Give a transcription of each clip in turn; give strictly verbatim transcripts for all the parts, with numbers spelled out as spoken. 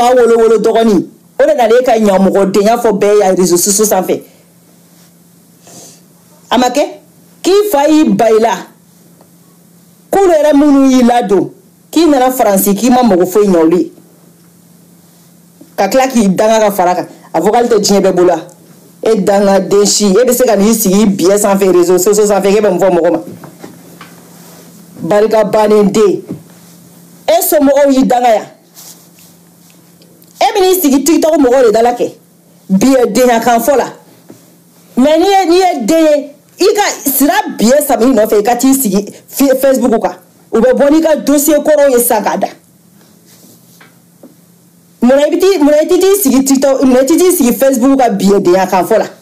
fa wolo wolo dogoni o de na le ka nyamugo de nya fo be ya réseaux sociaux sans fait amake ki fa yi baila ko le ra munu yi lado ki na la France ki ma mo fo nyoli ka kla ki danga ka faraka avocat te djebe bola et danga deshi e be se ka ni sigi bien sans fait réseaux sociaux sans fait ke be mo fo mo ma barika banende e so mo yi danga ya e bini sigi TikTok mo le dalake bien de ya kan fola mais ni ni de ika sira bien ça mi no fait ka ti sigi Facebook ka ou be boni ka dossier koro ye sagada mo na biti mo na ti sigi TikTok mo na ti sigi Facebook ka bien de ya kan fola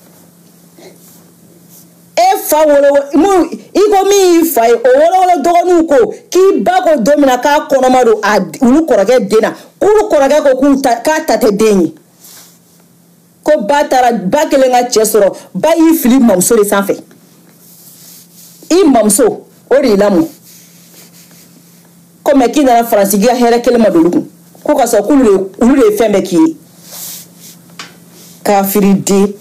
e fa wolo mu iko mi fa o wolo wolo dogonu ko ki ba ko domina ka kono maro a ulu korage dena ulu korage ko ku ka tate deni ko batara ba kelenga chesoro ba yi fili mamso le sanfe i mamso o ri lamu ko me kina na France gi here kelma dolugu ko ka so kulu ulu le fembe ki ka firidi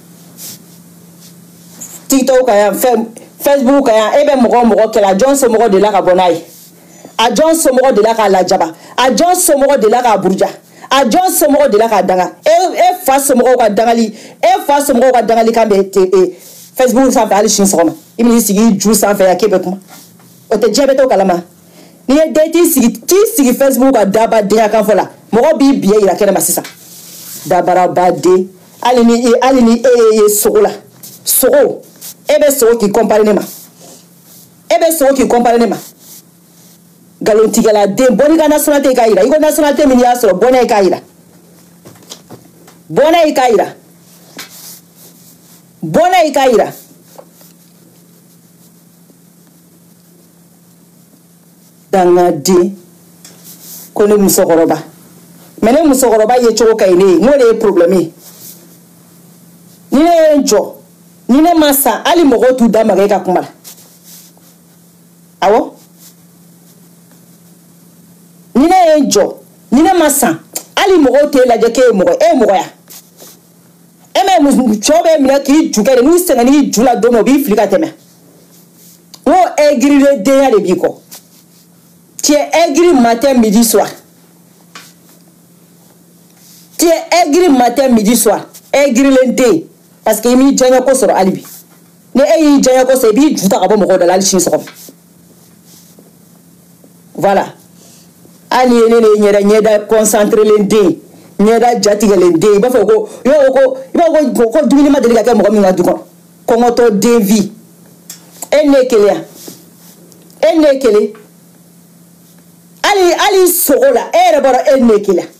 TikTok kaya Facebook kaya ebe mogo mogo kela John so mogo de la ka bonai a John so mogo de la ka la jaba a John so mogo de la ka burja a John so mogo de la ka danga e e fa so mogo ka dangali e fa so mogo ka dangali kan be Facebook sa fa ali shin soma imi sigi ju sa fa ya kebe kuma o te jebe to kalama ni e date sigi ti sigi Facebook ka daba de kan fola mogo bi biye ira kena masisa dabara bade ali ni ali ni e e sokola soko ebe so ki compare ne ma ebe so ki compare ne ma galontigala de boni ka nationalité ka ira iko nationalité min ya so bona ka ira bona ka ira bona ka ira danga de ko ne musokoroba mene musokoroba ye choko ka ine ngole problème ni ne njo ni ne masa ali mogo tu da mageka kumala awo ni ne enjo ni ne masa ali mogo te la je ke mogo e mogo ya e me mu chobe mi na ki juke ni senga ni jula dono bi flika teme wo egri le de ya le biko ti egri matin midi soir ti egri matin midi soir egri le de parce que mi janya ko soro alibi ne e janya ko se bi juta ka bo mo ko dala shin so voilà ani ne ne nyeda nyeda concentrer le de nyeda jati le de ba fa ko yo ko ba ko ko dumini ma de ka mo ko mi ngadu ko ko ngoto de vie ene kele ene kele ali ali sogola ere baro ene kele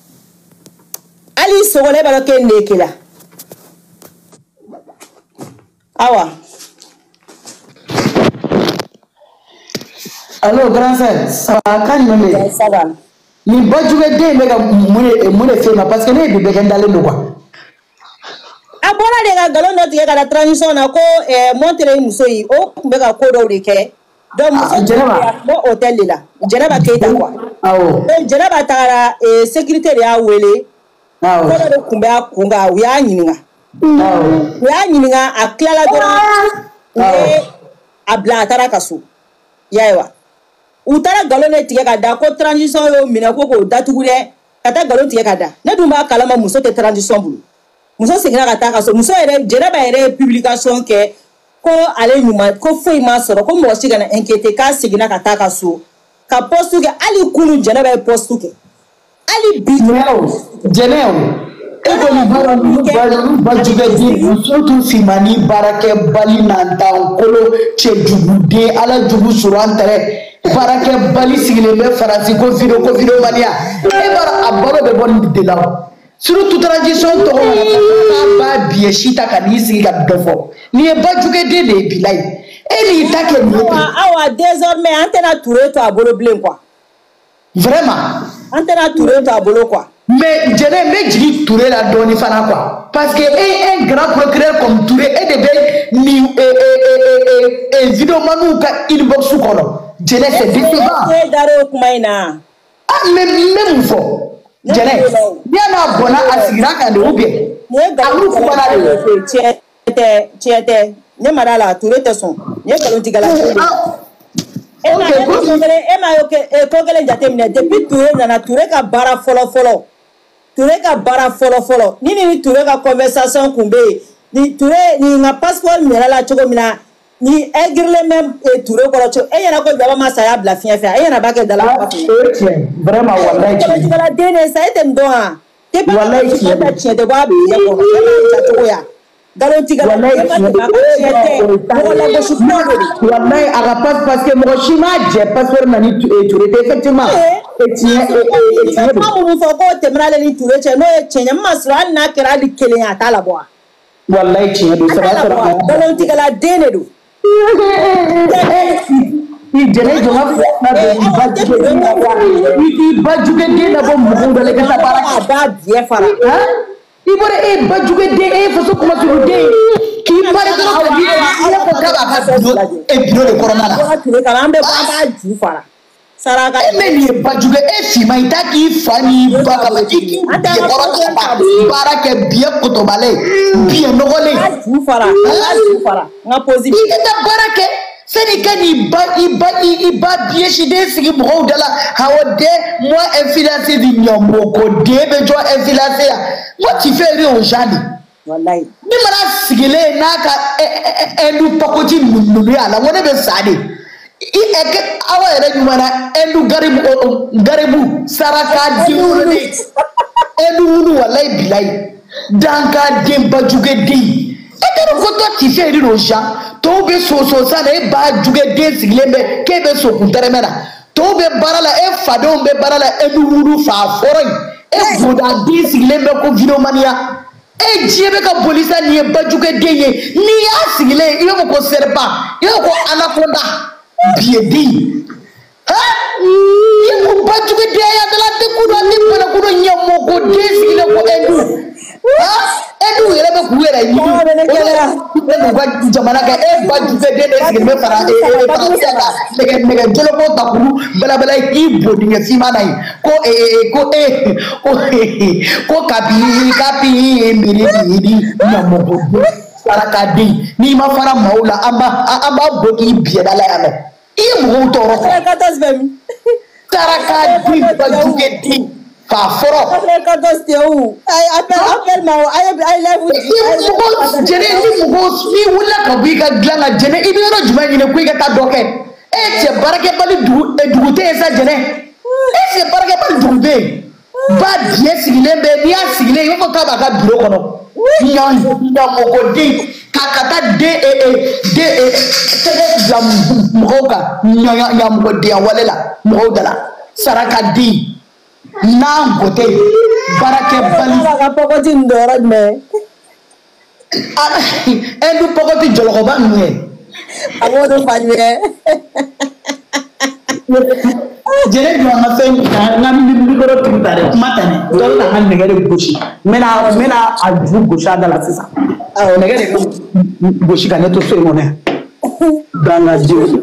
ali sogola baro ke ene kele awa allo grand frère ça va kan me ça va ni bajuge de me ga mune mune fema parce que ne bi be gandale no quoi abona de ga galon no tiye ga la transition na ko eh montere muso yi o be ga ko do de ke donc muso Jenaba mo hotel la Jenaba Keita quoi awo donc Jenaba tara eh sécurité ya wele awo ko do kumbe akunga wi anyinga awo wi anyinga aklala do e abla tara kaso yaiwa utara galon ne tiye ga da ko transition yo mina ko ko datugu de kata galon tiye ga da ne dum ba kalama muso te transition bulu muso segina ka ta kaso muso ere Jenaba ere publication ke ko ale nyuma ko foi ma soro ko mo siga na enquête ka segina ka ta kaso ka postu ke ali kunu Jenaba postu ke ali bi Jeneo e ko ni bara ni bajuge de surtout fimani barake bali nanta kolo che jugude ala jugu surantere barake bali sigile me farasi ko video ko video mania e bara abaro be bon de law surtout transition to ba biye shita kanisi ga dofo ni e bajuge de de bilai e ni take ni awa désormais antena touré to abolo blin quoi vraiment antena touré to abolo quoi mais je n'ai mais dit Touré la donné fana quoi parce que un grand procureur comme Touré est de ben ni et et et et vidéo manu ka inbox kono je n'ai fait décevant e daro kumaina ah mais même fo jɛnɛ bien n'a bɔnna a sigira kan de ou bien a m'u fɔra de tiɲɛ tɛ tiɲɛ tɛ ne ma da la Ture tɛ sɔn ne kalon tigɛ la e ma e ma ko kelen jateminɛ depuis Ture nana Ture ka baara fɔlɔ fɔlɔ Ture ka baara fɔlɔ fɔlɔ ni ni Ture ka conversation kun bɛ yen ni Ture ni nka passeport minɛ la cogo min na ni egirle même Ture kɔrɔ cogo e ɲɛna ko Jaba ma saya bila fiɲɛ fɛ e ɲɛna ba kɛ dala vraiment wallahi tiɲɛ den ne sa e tɛ nin dɔn wa wallahi tiɲɛ tɛ tiɲɛ tɛ bɔ a bɛ ɲɛ kɔnɔ e ma ja cogo ya galon tigala e ma tɛ ba ka tiɲɛ tɛ mɔgɔ lagosi kuma de don wallahi a ka passe parce que mɔgɔ si ma jɛ passeport na ni Ture tɛ effectivement e tiɲɛ e tiɲɛ don kuma mun fɔ k'o tɛmɛna ale ni Ture cɛ n'o ye tiɲɛ ye min ma sɔrɔ hali n'a kɛra hali kelen ye a t'a labɔ wa wallahi tiɲɛ don saba sɔrɔ galon tigala den de don i jɛnɛ jɔnga fila bɛ i ba jugu den na i ba jugu den na bɔ mɔgɔw dɔ la i ka taa baara kɛ a b'a biɲɛ fara i bɔra e ba jugu den e faso kuma sugu den k'i pari dɔrɔn ka di i n'a fɔ k'a b'a ka biro e biro de kɔnɔna la an bɛ bɔ an b'a ju fara saraka e mɛ nin ye ba jugu e finma i t'a k'i fa ni ba kama k'i k'i biɲɛ kɔrɔ ta ka baara kɛ biɲɛ kotobalen biɲɛ nɔgɔlen a ju fara a ju fara n ka posi i ka taa baara kɛ sani ka n'i ba i ba i ba biɲɛsiden sigi mɔgɔw da la awɔ den moi influencé di ɲɔmɔgɔ den bɛ jɔ influencé la moi tu fais rire aux gens de wallahi ni mana sigilen n'a ka ɛndu pakoti ninnu y'a la ko ne bɛ sa de i ɛ aw yɛrɛ ɲuman na ɛndu garibu garibu saraka den wolo de ɛndu wulu wallahi bilayi danka den bajugu den e tɛ ko toi tu fais rire aux gens tɔw bɛ soso san na e ba jugu den sigilen bɛ k'e bɛ so kun tɛrɛmɛ na tɔw bɛ baara la e fadenw bɛ baara la ɛndu wulu fa fɔlɔ in e boda den sigilen bɛ ko vidéomaniya e diɲɛ bɛ ka boli sa nin ye bajugu den ye n'i y'a sigilen i b'a fɔ ko serpent i b'a fɔ ko anaconda biɲɛden han i ko bajugu den ya dala tɛ ko dɔ ni banakudo ɲɛmɔgɔ den sigilen ko ɛndu han ɛndu yɛrɛ bɛ k'u yɛrɛ ɲini ne b'u ka jamana kɛ e bajugu den de sigilen bɛ fara e faransiya kan nɛgɛ nɛgɛ joloko ta k'u balabala k'i bo dingɛ finman na yen ko ee ko ee ko ee ko kabi kabi miiri miiri ɲɛmɔgɔ den saraka den n'i ma fara maaw la an b'a an b'a bɔ k'i biɲɛda la yan nɔ i ye mɔgɔw tɔɔrɔ kɔ saraka den bajugu den k'a fɔrɔ. jɛnɛ ni mɔgɔ n'i wulila ka bɔ i ka dilan na jɛnɛ i bɛ yɔrɔ jumɛn ɲini ko i ka taa dɔ kɛ e cɛ baarakɛbali dugu dugu tɛ yen sa jɛnɛ e cɛ baarakɛbali dugu tɛ yen ba biɲɛ sigilen bɛ n'i y'a sigilen i b'a fɔ k'a b'a ka biro kɔnɔ ɲamɔgɔden k'a ka taa den den tɛgɛ bila mɔgɔw kan ɲamɔgɔdenya wale la mɔgɔw da la saraka den. N'a gote baarakɛbali ka pɔgɔti nin dɔyɔrɔ jumɛn ɛndu pɔgɔti jɔlɔkɔba ninnu ye a b'o de fa ɲɛ jɛnɛ jɔ an ka fɛn n ka mikoro tigi ta dɛ kuma tɛ dɛ dɔ bɛ na n ka nɛgɛ de gosi n bɛna n bɛna a ju gosi a da la sisan awɔ nɛgɛ de bɛ gosi ka ne to so in kɔnɔ yan ganga jiw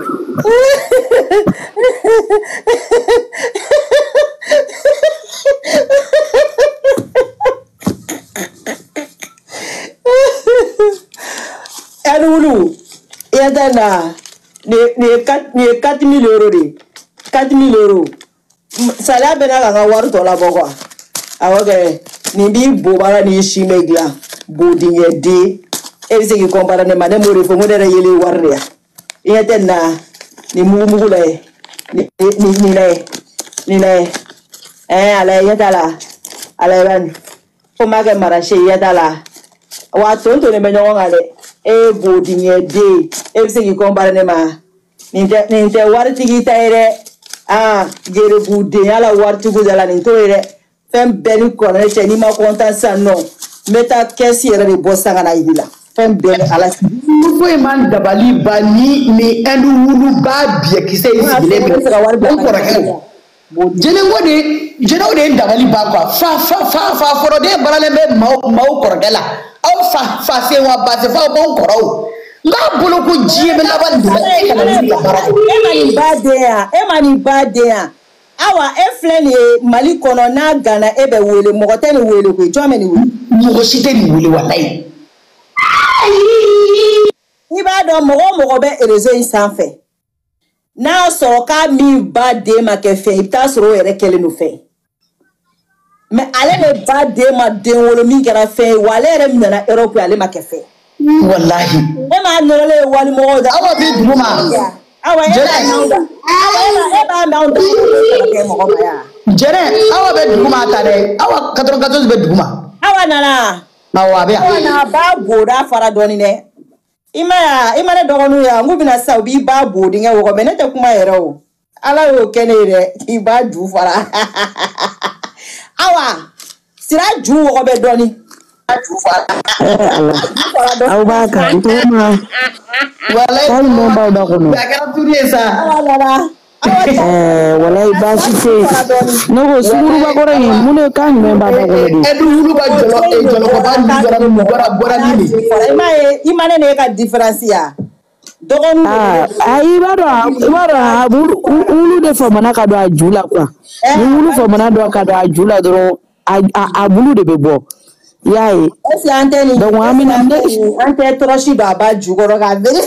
ɛni wulu i ye tɛ na nin ye quatre mille euros de ye quatre mille euros saliya bɛ na ka n ka wari tɔ labɔ quoi awɔ kɛ nin b'i bo baara n'i si bɛ dilan bodiɲɛ den e bɛ se k'i kɔnpara ne ma ne m'o de fɔ n ko ne yɛrɛ yelen wari de yan i ɲɛ tɛ nin na nin mugumugu la ye nin nin la ye nin la ye ɛɛ a la ye i ɲɛ t'a la a la ye ba nin ko n b'a kɛ marché i ɲɛ t'a la wa tontonnen bɛ ɲɔgɔn kan dɛ e ye bodiɲɛ den e bɛ se k'i kɔnpara ne ma nin tɛ nin tɛ waritigi ta ye dɛ ah gerebudenya la waritigiw da la nin t'o ye dɛ fɛn bɛɛ ni kɔrɔ ne cɛ n'i ma kɔntan sisan nɔ n bɛ taa kɛsi yɛrɛ de bɔ sisan ka na yiri la fɛn bɛɛ ni ala foyi man dabali ba ni ni ɛndu wulu ba biɲɛ kisɛ in sigilen bɛ o kɔrɔkɛ jɛnɛko de jɛnɛw de ye dabali ba quoi fa fa fa fa fɔlɔden baaralen bɛ maaw maaw kɔrɔkɛ la aw fa fa sen wa ba se f'aw b'aw kɔrɔw n'a bolo ko diɲɛ bɛ laban nin de la e kana nin ka baara kɛ e ma nin ba den yan e ma nin ba den yan awa e filɛ nin ye Mali kɔnɔ n'a gana e bɛ wele mɔgɔ tɛ ni wele koyi jɔn bɛ ni wele mɔgɔ si tɛ ni wele walayi i b'a dɔn mɔgɔ mɔgɔ bɛ réseau in sanfɛ n'a sɔrɔ k'a min ba den ma kɛ fɛn i bɛ taa sɔrɔ o yɛrɛ kɛlen don fɛn mais ale de ba den ma den wolo min kɛra fɛn ye wa ale yɛrɛ min nana Europe ale ma kɛ fɛn wallahi e m'a nɔrɔlen ye wali mɔgɔw da awa bɛ dugu ma awa e b'a n'anw da awa e b'a n'anw da kɛ mɔgɔ ma yan jɛnɛ awa bɛ dugu ma ta dɛ awa quatre-vingt-quatorze bɛ dugu ma awa nana awa a bɛ yan awa na ba boda fara dɔɔni dɛ i ma ya i ma ne dɔgɔninw ya n k'u bɛna sisan u b'i ba bo dingɛ wɔgɔ mais ne tɛ kuma yɛrɛ o ala y'o kɛ ne ye dɛ k'i ba ju fara awa sira ju wɔgɔ bɛ dɔɔni aw b'a kan tuma walayi hali n'o b'aw da kɔnɔ a kɛra turu ye sa awa nana walayi baasi tɛ yen ne ko suguruba kɔrɔ in mun de kan jumɛn b'a da kɔnɔ de e dun wulu ka jɔlɔ jɔlɔkɔba ni jɔlɔ min bɔra bɔra ni de i ma ye i ma ne ne ka différence ya dɔgɔninw ayi i b'a dɔn i b'a dɔn wulu de famana ka don a ju la quoi ni wulu famana don ka don a ju la dɔrɔn a bulu de bɛ bɔ i y'a ye est-ce que an tɛ nin donc an bɛna an tɛ tɔrɔsi don a ba ju kɔrɔ k'a bere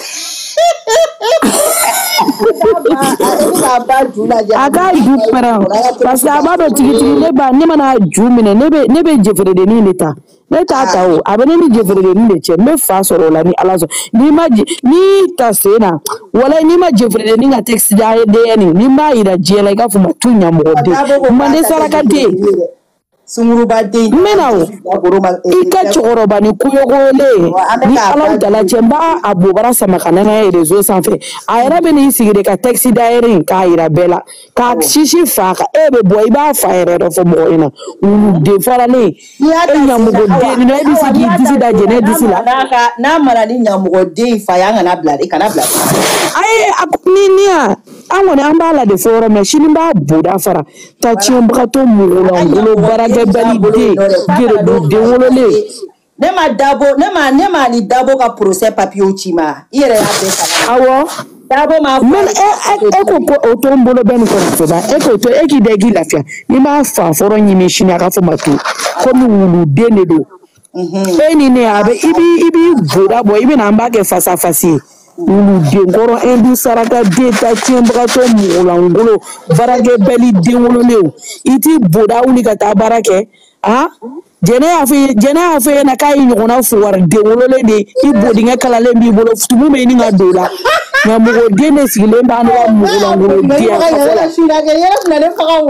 a ka ju pɛrɛn parce que a b'a dɔn tigitigi ne ba ne mana ju minɛ ne bɛ ne bɛ jɛfɛrɛdennin de ta ne t'a ta o a bɛ ne ni jɛfɛrɛdennin de cɛ n bɛ fa sɔrɔ o la ni ala sɔn n'i ma n'i ta sen na walayi n'i ma jɛfɛrɛdennin ka texte d'A D N n'i m'a yira diɲɛ la i k'a fɔ ma tu ɲamɔgɔden manden saraka den sungurubaden n bɛna o i ka cɛkɔrɔba ni koyokoyolen ni ala dala cɛ n b'a a bobara sama ka na n'a ye réseau sanfɛ a yɛrɛ bɛ n'i sigi de ka texte d'A D N k'a yira bɛɛ la k'a sisi fa kan e bɛ bɔ i b'a fa yɛrɛ dɔ fɔ mɔgɔ in na wuluden faralen e ɲamɔgɔden na e bɛ se k'i disi da jɛnɛ disi la n'a mara ni ɲamɔgɔden fa ye an kana bila de kana bila ayi ni ni ya an kɔni an b'a la de fɔ yɔrɔ mɛ sini n b'a boda fara ta tiɲɛbagatɔ mɔgɔlangolo baarakɛ bali den geredu den wololen ne ma dabo ne ma ne ma ni dabo ka procès papier ci ma i yɛrɛ y'a bɛɛ kalan awɔ dabo ma mais e e ko ko o to n bolo bɛ nin kɔnɔ fɛ e k'o to e k'i da i k'i lafiya n'i m'a fa fɔlɔ ɲimi sini a ka fɔ ma to komi wuluden de don e ni ne a bɛ i b'i i b'i boda bɔ i bɛna an b'a kɛ fasa fasi ye wuluden kɔrɔ indi saraka den ta tiɲɛbagatɔ mɔgɔlangolo baarakɛ bali den wololenw i t'i boda wuli ka taa baara kɛ ah jɛnɛ y'a fɔ jɛnɛ y'a fɔ ɲɛna k'a ye ɲɔgɔnna fo wari den wololen de i bodiŋɛ kalalen b'i bolo tumu bɛ ɲini ka don o la nka mɔgɔden de sigilen b'an ka mɔgɔlangolo den a ka fɔ la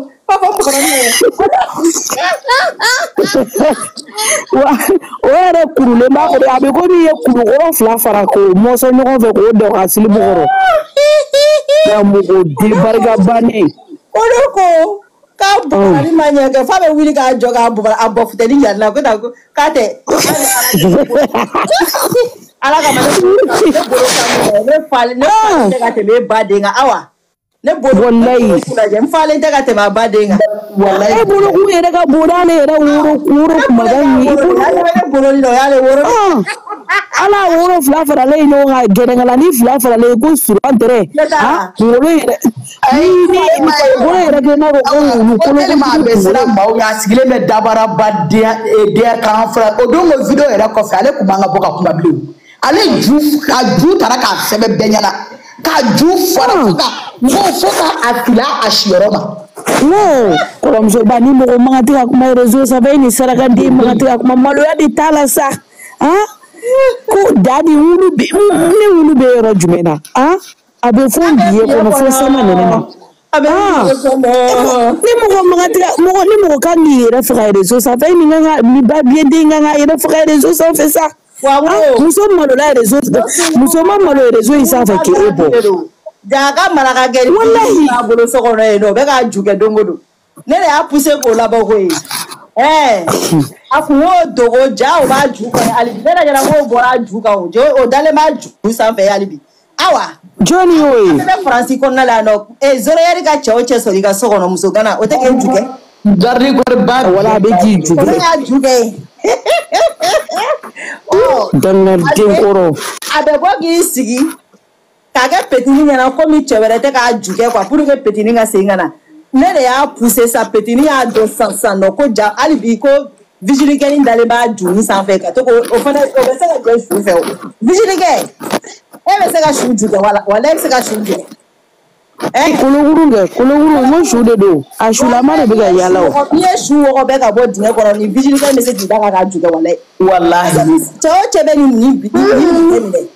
wa o yɛrɛ kurulen b'a kɔrɔ a bɛ komi i ye kulukɔrɔ fila fara k'o mɔsɔn ɲɔgɔn fɛ k'o dɔn ka sili bɔkɔrɔ nka mɔgɔden barika bannen o de ko k'a bugɔli ma ɲɛ kɛ f'a bɛ wuli k'a jɔ k'a bugɔ a bɔ futɛni yari la ko k'a tɛ ala kama ne bolo ne falen ne falen tɛ ka tɛmɛ e ba den kan awa ne bolo n falen tɛ ka tɛmɛ a ba den kan e bolo kun yɛrɛ ka bon n'ale yɛrɛ woro woro kumakan ye i bolo ne bolo ni o y'ale woro ala woro fila faralen ɲɔgɔn kan gɛrɛngala ni fila faralen ko suran tɛrɛ ah woro yɛrɛ ni ni woro yɛrɛ kɛ n'a ko ko wulu kolo ko maa bɛ siran maaw ye a sigilen bɛ dabaraba den den kan fara o don ko video yɛrɛ kɔfɛ ale tun man ka bɔ ka kuma bilen ale ju a ju taara k'a sɛbɛn bɛɛ ɲɛna k'a ju fara fo ka fo ka a fila a siyɔrɔ ma. non kɔrɔmusoba ni mɔgɔ man kan tɛ ka kuma réseau sanfɛ e ni sarakaden man kan tɛ ka kuma maloya de t'a la sa ah ko dadi wulu bɛ ne wulu bɛ yɔrɔ jumɛn na ah a bɛ fɔ biye kɔnɔ fo sama nɛnɛ na ah ni mɔgɔ man kan tɛ ka mɔgɔ ni mɔgɔ kan k'i yɛrɛ faga réseau sanfɛ e ni kan ka ni ba biyɛnden kan ka yɛrɛ faga réseau sanfɛ sa ah muso malola réseau muso ma malo réseau in sanfɛ k'e bɔ. Jaga maraka gɛri wallahi a bolo so kɔnɔ ye dɔ bɛ ka ju kɛ don o don ne de y'a poussé k'o labɔ ko ye ɛɛ a kun y'o dogo ja o b'a ju kɔnɔ hali bi ne yɛrɛ ɲɛna k'o bɔra a ju kan o jo o dalen b'a ju sanfɛ hali bi awa jɔnni y'o ye ne bɛ faransi kɔnɔna la yan nɔ ee zoroyɛri ka cɛ o cɛ sɔrɔ i ka so kɔnɔ muso gana o tɛ k'e ju kɛ gardi kɔri ba wala a bɛ k'i ju o kɛ ne y'a ju kɛ dangaden kɔrɔ a bɛ bɔ k'i sigi k'a kɛ petini ɲɛna komi cɛ wɛrɛ tɛ k'a ju kɛ quoi pour que petini ka segin ka na ne de y'a poussé sa petite ni y'a dɔn san san nɔ ko ja hali bi ko vigilikɛ in dalen b'a juni sanfɛ ka to k'o o fana o bɛ se ka jɔ su fɛ o vigilikɛ e bɛ se ka su ju kɛ wala wala e bɛ se ka su ju kɛ. kolokuru kɛ kolokuru n ko su de don a sulama de bɛ ka yaala o. n'i ye su wɔgɔ bɛɛ ka bɔ dingɛ kɔrɔ ni vigilikɛ bɛ se k'i da k'a ju kɛ wala. walahi cɛ o cɛ bɛ nin nin bi nin nin minɛ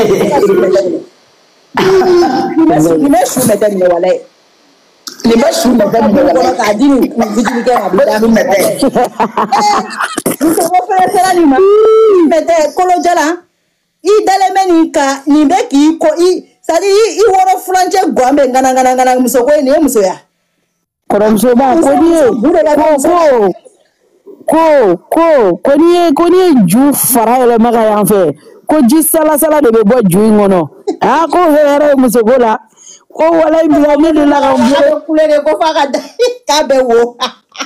nin bɛ su bɛɛ tɛ minɛ wala. nin bɛ su bɛɛ tɛ minɛ wala. k'a di nin vigilikɛ ma a bɛ da minɛ tɛ. muso ko fɛnɛ sera nin ma minɛ tɛ kolojalan i dalen bɛ nin kan nin bɛ k'i ko i. Sadi i woro furancɛ guan bɛ ngana ngana ngana muso ko nin ye musoya. Kɔrɔmuso ba ko ni ye ko ko ko ko ni ye ko ni ye ju fara yɛlɛma ka yan fɛ ko ji salasala de bɛ bɔ ju in kɔnɔ a ko hɛrɛ ye muso ko la ko wala in bila ne de la ka n kule de ko f'a ka da k'a bɛ wo.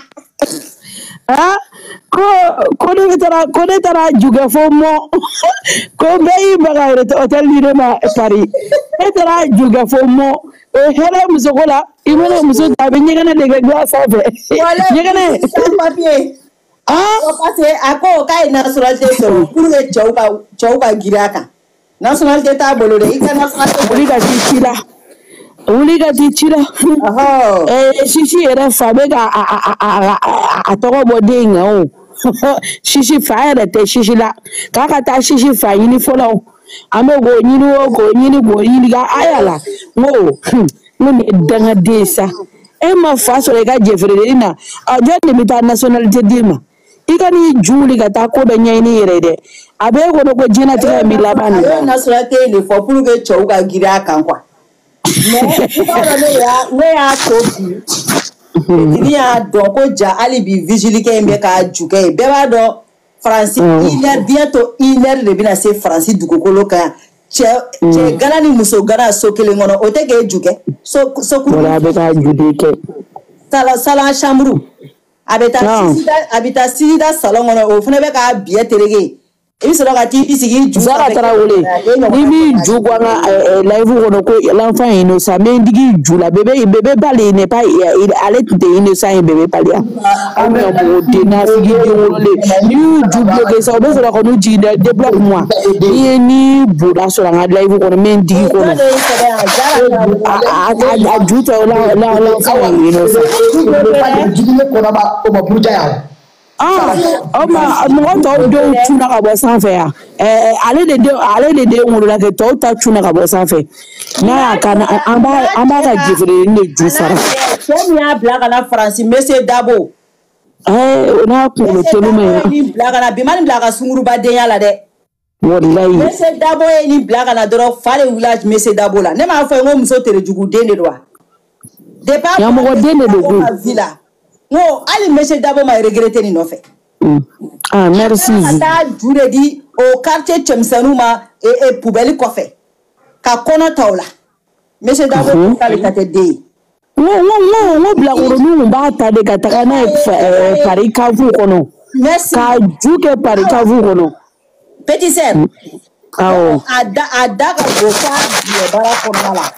Ah, ko ko ne taara ko ne taara jugɛ fo mɔ ko bɛɛ y'i baga yɛrɛ hôtel di ne ma Paris ne taara jugɛ fo mɔ o hɛrɛ muso ko la i mana muso ta a bɛ ɲɛgɛnɛ de kɛ gila sanfɛ ɲɛgɛnɛ papier ah parce que a ko k'a ye nationalité sɔrɔ pour que cɛw ka cɛw ka girin a kan nationalité t'a bolo dɛ i ka nationalité wuli ka t'i ci la wuli ka t'i ci la sisi yɛrɛ fa bɛ ka a tɔgɔ bɔ den kan o sisi fa yɛrɛ tɛ sisi la k'a ka taa sisi fa ɲini fɔlɔ an bɛ k'o ɲini o k'o ɲini k'o ɲini ka aya la n ko n ko nin ye dangaden sa e ma fa sɔrɔ i ka jɛfeereli na a jɔn de bɛ taa nationalité d'i ma i ka n'i ju wuli ka taa ko dɔ ɲɛɲini yɛrɛ dɛ a bɛ e kɔnɔ ko diɲɛlatigɛ in bɛ laban nin na. nationalité de fɔ pour que cɛw ka girin a kan quoi. mais i b'a dɔn ne y'a ne y'a to bi ni y'a dɔn ko ja hali bi vigilikɛ in bɛ k'a ju kɛ ye bɛɛ b'a dɔn faransi une heure bientôt une heure de bɛna se faransi dugukolo kan cɛ cɛ gana ni muso gana so kelen kɔnɔ o tɛ k'e ju kɛ so so kuru. wala a bɛ k'a ju de kɛ. salon salon chambre a bɛ taa sisida a bɛ taa sisida salon kɔnɔ o fana bɛ k'a biɲɛ tereke. I sɔrɔ ka t'i sigi ju Zara Tarawele ni bi ju ko an ka live kɔnɔ ko l'enfant est innocent mais digi ju la bébé bébé bali n'est pas ale tun tɛ innocent ye bébé bali ya an ka mɔgɔ den nasigi den wololen ni y'u ju bloqué sa o bɛ sɔrɔ ka n'u jigin dɛ débloque moi ni ye ni boda sɔrɔ an ka live kɔnɔ mais digi kɔnɔ a ju tɛ l'enfant est innocent. Ah, oma mɔgɔ tɔw denw cunna ka bɔ sanfɛ yan ale de den ale de den wolola kɛ tɔw ta cunna ka bɔ sanfɛ n'a y'a kan an b'a an b'a ka jɛfeereli de ju sara. cɛ min y'a bila ka na Faransi Monsieur Dabo. ɛɛ o n'a kunkolo teliman ye. Monsieur Dabo ye nin bila ka na bi ma nin bila ka sunguruba denya la dɛ. walayi. Monsieur Dabo ye nin bila ka na dɔrɔn fa de wulila Monsieur Dabo la ne m'a fɔ ye ko muso terejugu den de don wa. depuis yamɔgɔ den de don ko. no hali Monsieur Dabo ma regretter nin nɔfɛ. ah merci. ka taa ju de di o quartier cɛmisɛnninw ma poubelle kɔfɛ ka kɔnɔ ta o la Monsieur Dabo k'ale ta tɛ den ye. n ko n ko bilakoroninw b'a ta de ka taga n'a ye Paris kafu kɔnɔ ka ju kɛ Paris kafu kɔnɔ. Petit sœur. awɔ. a da a da ka bon f'a biɲɛ baara kɔnɔna la.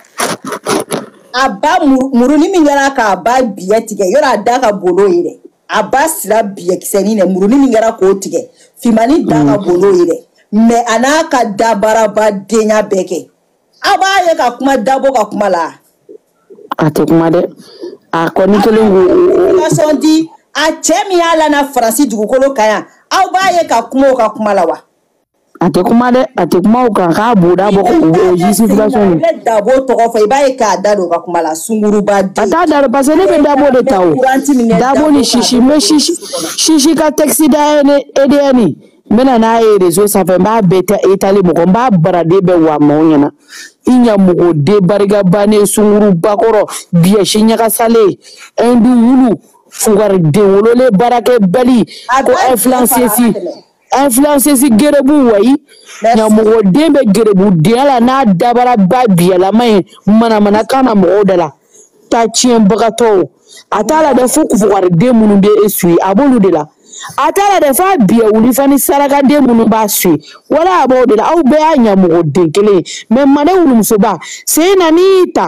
a ba muruni min kɛra k'a ba biɲɛ tigɛ yɔrɔ a da ka bon n'o ye dɛ a ba sira biɲɛ kisɛnin dɛ muruni min kɛra k'o tigɛ finmani da ka bon n'o ye dɛ mais a n'a ka dabaraba denya bɛɛ kɛ a b'a ye ka kuma Dabo ka kuma la. a tɛ kuma dɛ a kɔni kelen ko. kasɔn di a cɛ min y'a lana Faransi dugukolo kan yan aw b'a ye ka kuma o ka kuma la wa. a tɛ kuma dɛ a tɛ kuma o kan k'a boda bɔ o justification ye. ne Dabo tɔgɔ fɔ i b'a ye k'a da don o ka kuma la sunguruba den. a t'a da don parce que ne bɛ Dabo de ta o Dabo ni Chichi n bɛ Chichi Chichi ka texte da ye E D N n bɛna n'a ye réseau sanfɛ n b'a bɛɛ ta étaler mɔgɔ n b'a baraden bɛɛ wa maaw ɲɛna i ɲamɔgɔden barikabannen sunguruba kɔrɔ biyɛsi ɲagasalen hindu wulu fugariden wololen baarakɛ bali ko influencesi influencesi gɛrɛbu wayi ɲamɔgɔden bɛ gɛrɛbudenya la n'a dabara ba biyɛlama ye manamana kan na mɔgɔw da la ta tiɲɛbagatɔw a t'a la dɛ fo fugariden minnu bɛ e suye a b'olu de la a t'a la dɛ f'a biɲɛ wuli fani sarakaden minnu b'a suye wala a b'o de la aw bɛɛ y'a ɲamɔgɔden kelen ye mais mane wulumusoba sen na n'i y'i ta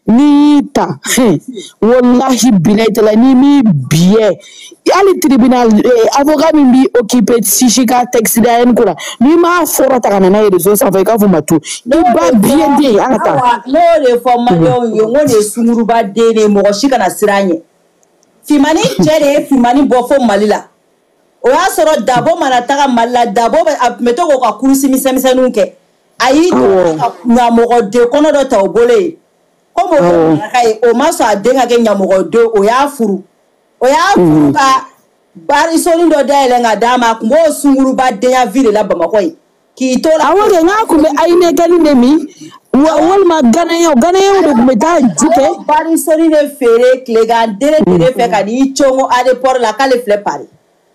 ni ta wallahi bilaitala ni mi biye ali tribunal avocat mi bi occupé si ka texte da en kula ni ma fora ta kana na réseau ça fait ka fu matu ni ba bien de ata no le formation yo ngone sunguru ba de ne mo shi kana siranye fimani chere fimani bo fo malila o ya soro dabo mana ta malla dabo meto ko ka kurusi misemisa nunke ayi na mo de kono do ta obole como o maso adenga ke nyamogo do o ya furu o ya furu ka bari soni do dele nga dama ko sunguru ba denya vile la Bamako ki to la awole nga ko be ayne gali nemi wol ma gana yo gana yo do be ta juke bari soni de fere klega dele dele fe ka ni chongo ade por la kale fle pari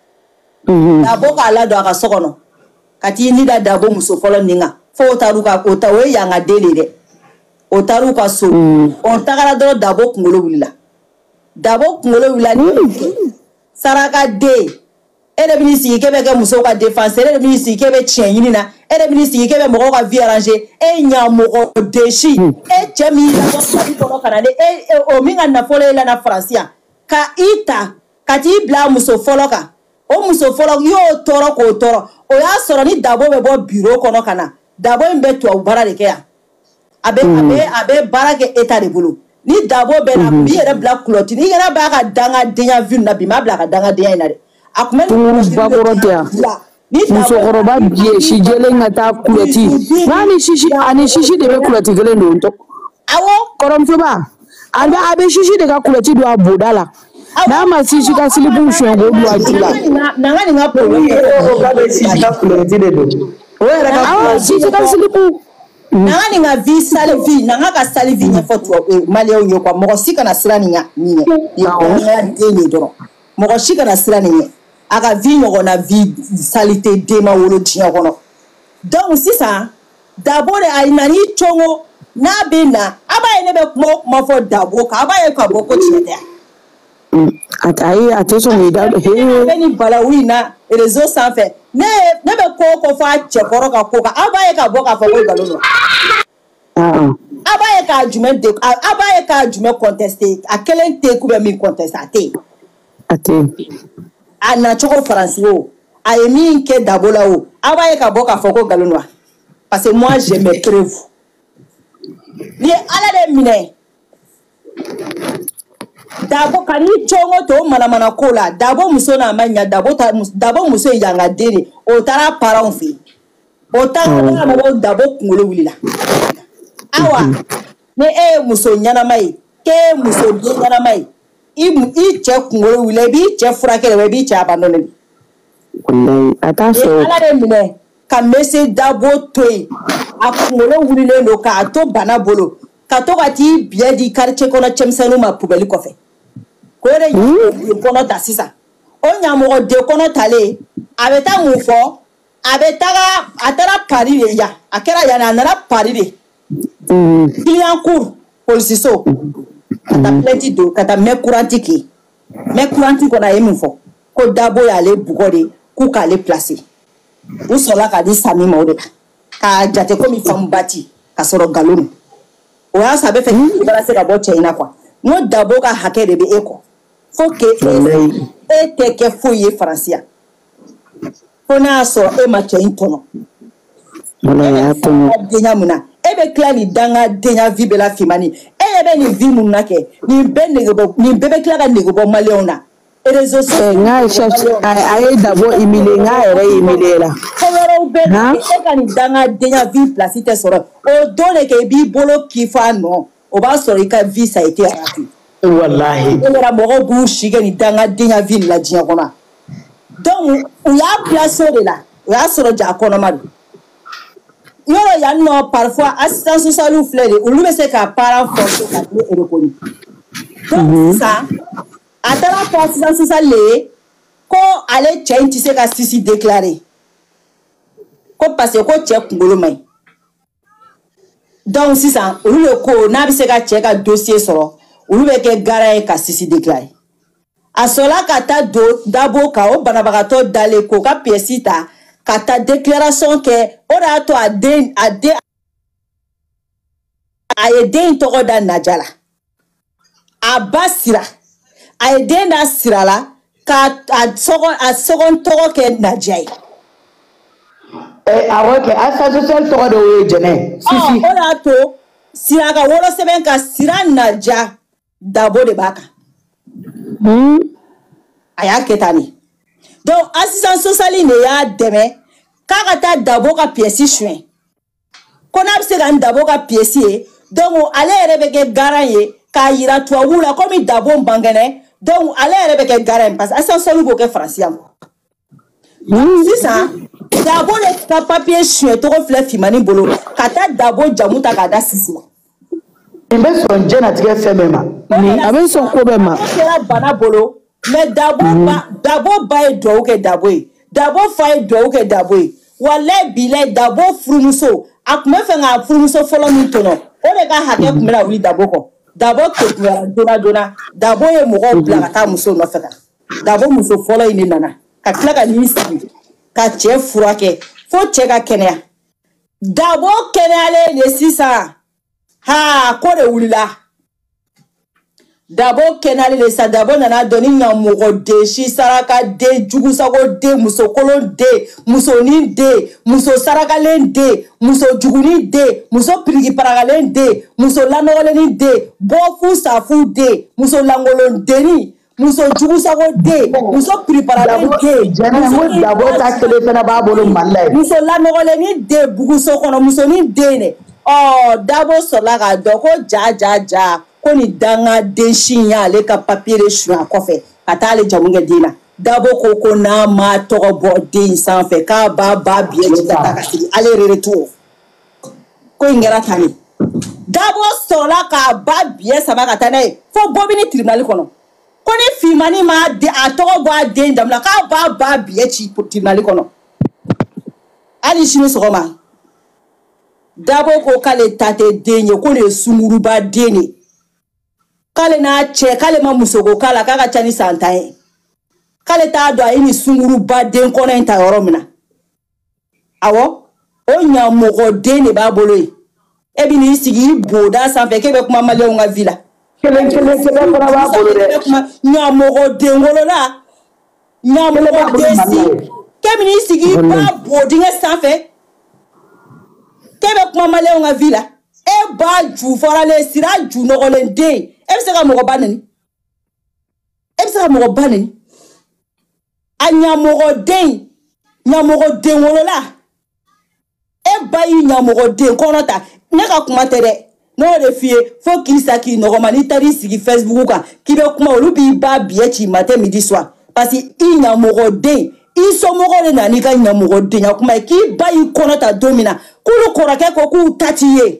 dabo ka la do ka sokono kati ni da dabo muso folo ninga fo taruka ko tawe yanga dele de o taru ka so on tagara do dabo kungolo wulila dabo kungolo wulila ni saraka de ere binisi kebe ke muso ka défense ere binisi kebe chenyini na ere binisi kebe mo ka vie arranger e nya mo deshi e chemi la ko sabi ko kana de e o minga na fole la na francia ka ita ka ti bla muso foloka o muso folo yo toro ko toro o ya soro ni dabo be bo bureau kono kana dabo mbe to bara de ke ya abe abe abe barake état de boulot ni dabo be na bi yere black cloth ni yere ba ka danga denya vue na bi ma black danga denya ina de akuma ba korotia ni muso koroba biye shi gele ngata kuloti nani shishi ani shishi de be kuloti gele ndo nto awo korom soba anda abe shishi de ka kuloti do abodala na ma shishi ka silibu shwengo do ajula na ngani ngapo o ka be shishi ka kuloti de do o yere ka shishi ka silibu nanga nga vi salvi nanga ka salvi nya foto maleo yo kwa mo sika na sira ni nya ni yo nga deni doro mo sika na sira ni aka vi nyogo na vi salite de ma wolo tinya kono donc si ça d'abord ay nani chongo na bena aba ene be mo mo fo dabo ka aba e ka boko tiete atai ateso mi da he beni balawi na réseau sans fait ne ne be ko ko fa che koro ka ko ka aba e ka boka fo ko galono ah abaye ka jume de abaye ka jume contester a kelen te ku be mi contester ate ate ana choko français ay mi ke dabola o abaye ka boka foko galonwa parce que moi je me preuve ni ala de mine dabo kani chongo to mana mana kola dabo muso na manya dabo ta dabo muso yanga dere o tara parent fi o tara na mo dabo kungolo wulila awa ne e muso nyana mai ke muso de nyana mai i i che kungolo wule bi che furake le bi che abandonne wallahi ataso ala de mine ka message dabo toy akungolo wulile no ka to bana bolo ka to ka ti bia di quartier kono chemsanu ma poubelle ko fe ko re yi kono ta sisa o nya mo de kono tale abeta mu fo abeta atara pari le ya akera ya na na pari le client court police so kata plenty do kata me couranti ki me couranti ko na yemu fo ko dabo ya le bugode ku ka le placer o so la ka di sami mo de ka jate ko mi fam bati ka soro galonu o ya sabe fe bala se ka bo china kwa no dabo ka hakere be eko fo ke e te ke foye francia ko na so e ma chen tono wala ya tono denya muna ebe kla ni danga denya vibela fimani ebe ni vimu nake ni bennego ni bebe kla ka nego bo maleona erezo se nga cherche ay dabo imile nga ere imile la kowero be e ka ni danga denya vi placite soro o dole ke bi bolo kifa no o ba soro ka vi ça a été rapide wallahi era mo bu shige ni danga denya vi la dia kona donc o ya place de la o ya soro ja kono madu yoro ya no parfois assistance sociale fleur ou lui c'est ka parent forcé ka e reconnu donc ça atara assistance sociale ko ale change se ka sisi déclarer ko parce ko check ngolo mai donc si ça ou le ko na bi se ka check ka dossier soro ou be ke garay ka sisi déclarer asola ka ta do dabo ka o banabagato dale ko ka piècita kata déclaration que ora to a den a de a den to da najala a ba sira a ye den da sira la ka a sogo a sogon tɔgɔ kɛ Nadia ye. Eh, awɔ kɛ assistance sociale tɔgɔ de y'o ye jɛnɛ. Ɔ o de y'a to sira ka wolosɛbɛn ka sira Nadia Dabo de b'a kan. Hmm. A y'a kɛ tan de. Donc assistance sociale de y'a dɛmɛ k'a ka taa Dabo ka pièce suɲɛ. Ko n'a bɛ se ka Dabo ka pièce ye donc ale yɛrɛ bɛ kɛ garant ye k'a yira tubabuw la komi Dabo man kɛnɛ donc ale yɛrɛ bɛ kɛ garant parce que assistance sociale b'o kɛ faransiya ma. Sisan Dabo de ka papier suɲɛ tɔgɔ filɛ Fimani bolo ka taa Dabo jamu ta k'a da Sisi ma. N bɛ sɔn jɛnatigɛ fɛn bɛɛ ma. A bɛ sɔn ko bɛɛ ma. A kɛra bana bolo mais Dabo ba Dabo ba ye duwawu kɛ Dabo ye Dabo fa ye duwawu kɛ Dabo ye walayi bilayi Dabo furumuso a tun bɛ fɛ k'a furumuso fɔlɔ min tɔnɔ o de ka hakɛ tun bɛna wuli Dabo kɔ Dabo kekuyara joona joona Dabo ye mɔgɔw bila ka taa muso nɔfɛ ka Dabo muso fɔlɔ in de nana ka tila ka nin sigi ka cɛ furakɛ fo cɛ ka kɛnɛya Dabo kɛnɛyalen de sisan ha ko de wulila Dabo kɛnɛyalen de sisan Dabo nana dɔn ni ɲamɔgɔ den si saraka den jugusago den musokolon den musonin den muso sarakalen den muso jugunin den muso pirikiparagalen den muso lanɔgɔlenin den bɔfu safu den muso langolon denni muso jugusago den muso piriparalen den jɛnɛ Dabo ta kelen fana b'a bolo Mali la ye. muso lanɔgɔlenin den buguso kɔnɔ musonin den dɛ ɔ Dabo sɔrɔla k'a dɔn ko ja ja ja ko ni danga den si in y'ale ka papier de suɲɛ a kɔfɛ ka taa ale jamu kɛ den na Dabo ko ko n'a ma tɔgɔ bɔ den in sanfɛ k'a b'a ba biɲɛ ci ka taa ka sigi ale yɛrɛ de t'o ko in kɛra tan de Dabo sɔrɔla k'a ba biɲɛ saba ka taa n'a ye fo bɔbini tribunal kɔnɔ ko ni Fimani ma a tɔgɔ bɔ a den jamu la k'a b'a ba biɲɛ ci tribunal kɔnɔ hali sini sɔgɔma Dabo ko k'ale ta tɛ den ye ko nin ye sunguruba den de k'ale n'a cɛ k'ale ma muso ko k'a la k'a ka ca ni san tan ye k'ale t'a dɔn a ye nin sunguruba den kɔnɔ in ta yɔrɔ min na awɔ o ɲamɔgɔ den de b'a bolo yen e bɛ n'i sigi i boda sanfɛ k'e bɛ kuma maliyɛnw ka vie la kelen kelen kelen fana b'a bolo dɛ ɲamɔgɔ den wolola ɲamɔgɔ den si k'e bɛ n'i sigi i ba bo dingɛ sanfɛ k'e bɛ kuma maliyɛnw ka vie la e ba ju fɔralen sira ju nɔgɔlen den e bɛ se ka mɔgɔ ba neni e bɛ se ka mɔgɔ ba neni a ɲamɔgɔ den ɲamɔgɔ den wolola e ba y'i ɲamɔgɔ den kɔnɔ ta ne ka kuma tɛ dɛ ne y'o de f'i ye fo k'i sa k'i nɔgɔma n'i taar'i sigi Facebook kan k'i bɛ kuma olu b'i ba biɲɛ ci matin midi soir parce que i ɲamɔgɔ den i somɔgɔw de nana n'i ka ɲamɔgɔ denya kuma ye k'i ba y'i kɔnɔ ta don min na k'olu kɔrɔkɛ ko k'u ta t'i ye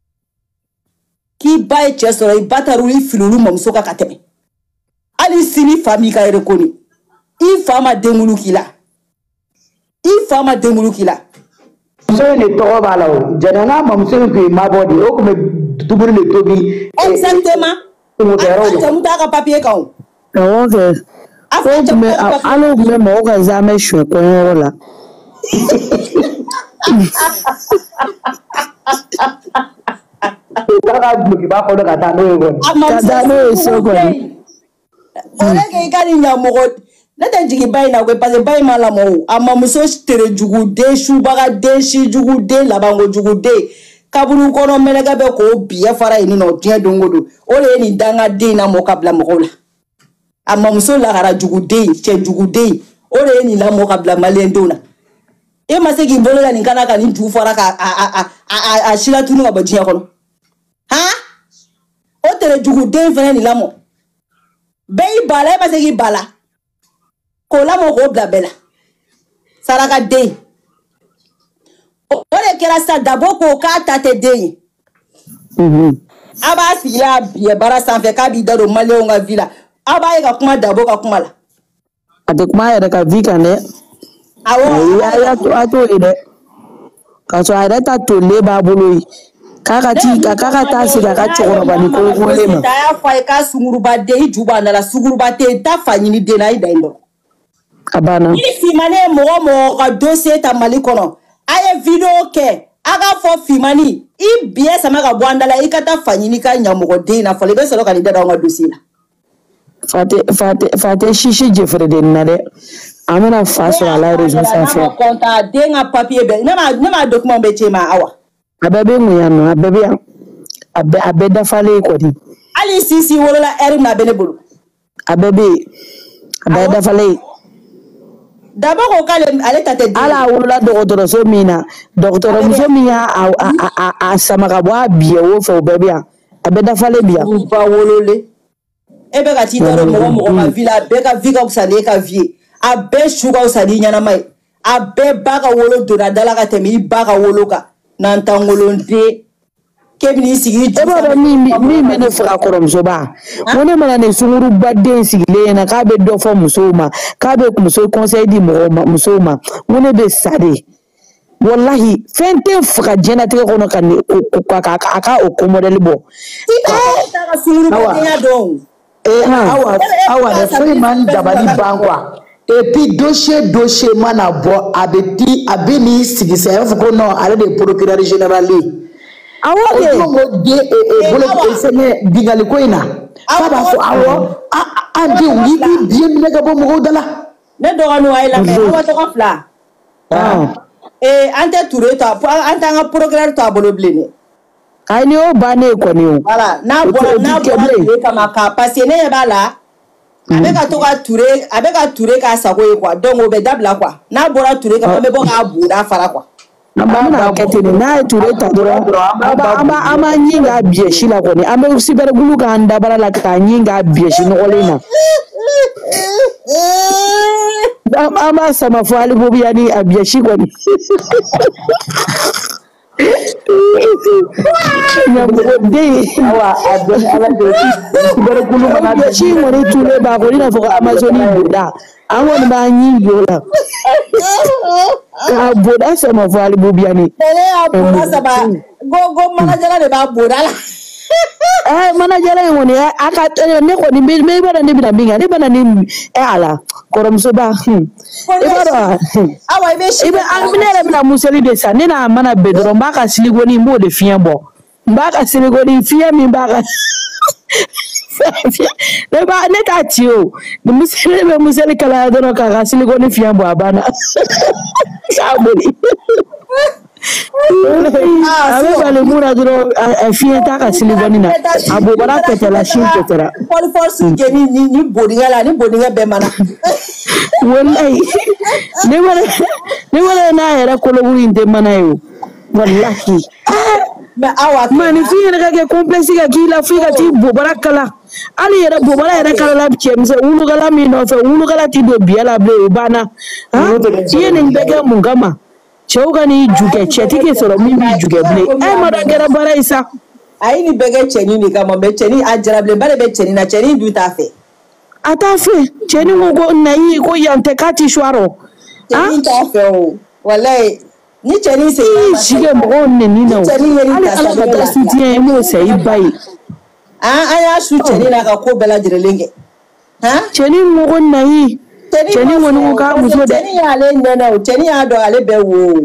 k'i ba ye cɛ sɔrɔ i ba taar'u i fili olu mamuso kan ka tɛmɛ hali sini fa m'i ka reconi i fa ma denwulu k'i la i fa ma denwulu k'i la muso in de tɔgɔ b'a la o jɛnɛ n'a mamuso in tun ye mabɔ de o tun bɛ dumuni de tobi exactement a jamu t'a ka papier kan o awɔ kɛ o tun bɛ hali tun bɛ mɔgɔw ka zamɛ suɲɛ kɔɲɔyɔrɔ la k'a ka dulokiba kɔnɔ ka taa n'o ye kɔni ka taa n'o ye so kɔni o de kɛ i ka nin ɲamɔgɔ ne tɛ jigin ba in na koyi parce que ba in ma lamɔ o a mamuso terejugu den subaga den sijugu den labankojugu den kaburu kɔnɔ mɛnɛkɛ bɛ k'o biɲɛ fara yen nɔ diɲɛ don o don o de ye nin danga den lamɔ ka bila mɔgɔw la a mamuso lahara jugu den cɛ jugu den o de ye nin lamɔ ka bila maliyɛn denw na e ma se k'i bolo la nin kana ka nin ju fara ka a a a a sila tunu ka bɔ diɲɛ kɔnɔ han o terejugu den fɛnɛ nin lamɔ bɛɛ y'i ba la e ma se k'i ba la k'o lamɔ k'o bila bɛɛ la saraka den o de kɛra sa Dabo ko k'a ta tɛ den ye a b'a sigi la biɲɛ bara sanfɛ k'a b'i da don maliyɛnw ka vie la a b'a ye ka kuma Dabo ka kuma la a tɛ kuma a yɛrɛ ka vie kan dɛ awɔ a t'o ye dɛ k'a sɔrɔ a yɛrɛ ta tolen b'a bolo yen k'a ka ti k'a ka taa sigi a ka cɛkɔrɔba ni kɔrɔkɔrɔlen ma a y'a fɔ a ye k'a sunguruba den i ju b'a da la sunguruba tɛ yen ta fa ɲini den na a ye da yen dɔrɔn a banna ni Fimani ye mɔgɔ mɔgɔ ka dossier ta Mali kɔnɔ a ye video kɛ a k'a fɔ Fimani I biye sama ka bwandala I kata fanyini ka nyamogo na fole be solo ka lida da nga dossier la. Fate fate fate shishi jefre de na de. Amena faso ala réseau sans faire. Na konta de nga papier be. Na ma na ma document be chema awa. Ababe nguyano ababe abe abe da fale ko di. Ali sisi wolola eri na benebulu. Ababe abe da fale. D'abord on kale ale tate di. Ala wolola docteur so mina docteur so mina a a a samaka bwa biye wo fo bebe a abe da fale biya. Ba wolole. Ebe ka ti taro mo mo ma villa be ka vika usale ka vie. Abe shuga usali nyana mai. Abe baka wolo dora dala ka temi baka wolo ka. Nantangolonde kebini sigi eba mi mi mene fra korom soba wona mala ne sunguru badde sigile na ka be do fo musoma ka be muso conseil di mo musoma wona be sade wallahi fente fra jenate ko no kan ko ka ka ka o ko model bo ta ka sunguru badde ya don eh awa awa de fo man dabali bangwa. Et puis dossier dossier mana bo abeti abeni sigise ko non ale de procureur général li awoke o de e bolo esene digali ko ina saba ko awo andi wi bi bien ne ga bo mo dala ne do ganu ay la me awa to ko fla ah e ante touré ta ante nga procureur to bolo blene ay ni o bane ko ni o voilà na bo na bo kama ka parce ne bala abeka toka touré abeka touré ka sako e kwa donc o be dabla kwa na bora touré ka me bo ka bura fara kwa amana ketene na touré ta dora aba ama ama nyinga bieshi la koni ame usibere gulu ka ndabara la ka nyinga bieshi no olena ama sama fali bobi yani abieshi koni awa adon ala de bare kulu bana de shi woni tule ba ko ina fo amazoni buda awon ba nyi yola ka boda sama fali bobiani ele abura saba go go manager le ba boda la eh manager le woni aka ne ko ni me bara ne bina binga ne bana ni e ala korom so ba e bara awa be shi ibe amine bina museli de sa ne na mana bedro mbaka siligoni mbo de fien bo mbaka siligoni fien mi mbaka ne ba ne ta tio de museli be museli kala do no ka siligoni fien bo abana ka boli ah ave vale mura dro fien ta ka siligoni na abo bara petela shin petera for force geni ni ni bodinga la ni bodinga be mana wallahi ne wala ne wala na era ko lo winde mana yo wallahi me awa mani fi ne ka complexe ga kila fi ga ti bo barakala ali era bo bara era kala la chemse ulu kala mi no fe ulu kala ti do biela ble bana ha ti ne mbega mungama cheuga ni juge chetike soro mimi juge ble ai mara gara bara isa ai ni bega cheni ni kama be cheni ajara ble bare be cheni na cheni du ta fe ata fe cheni ngo na yi ko yante kati shwaro cheni ta fe o wallahi ni cheni se shige mo ne ni no ali ala ka soutien mo sai bai ah aya su cheni na ka ko bela direlenge ha cheni ngo na yi cheni wonu ka muso de cheni ya le nena o cheni ya do ale be wo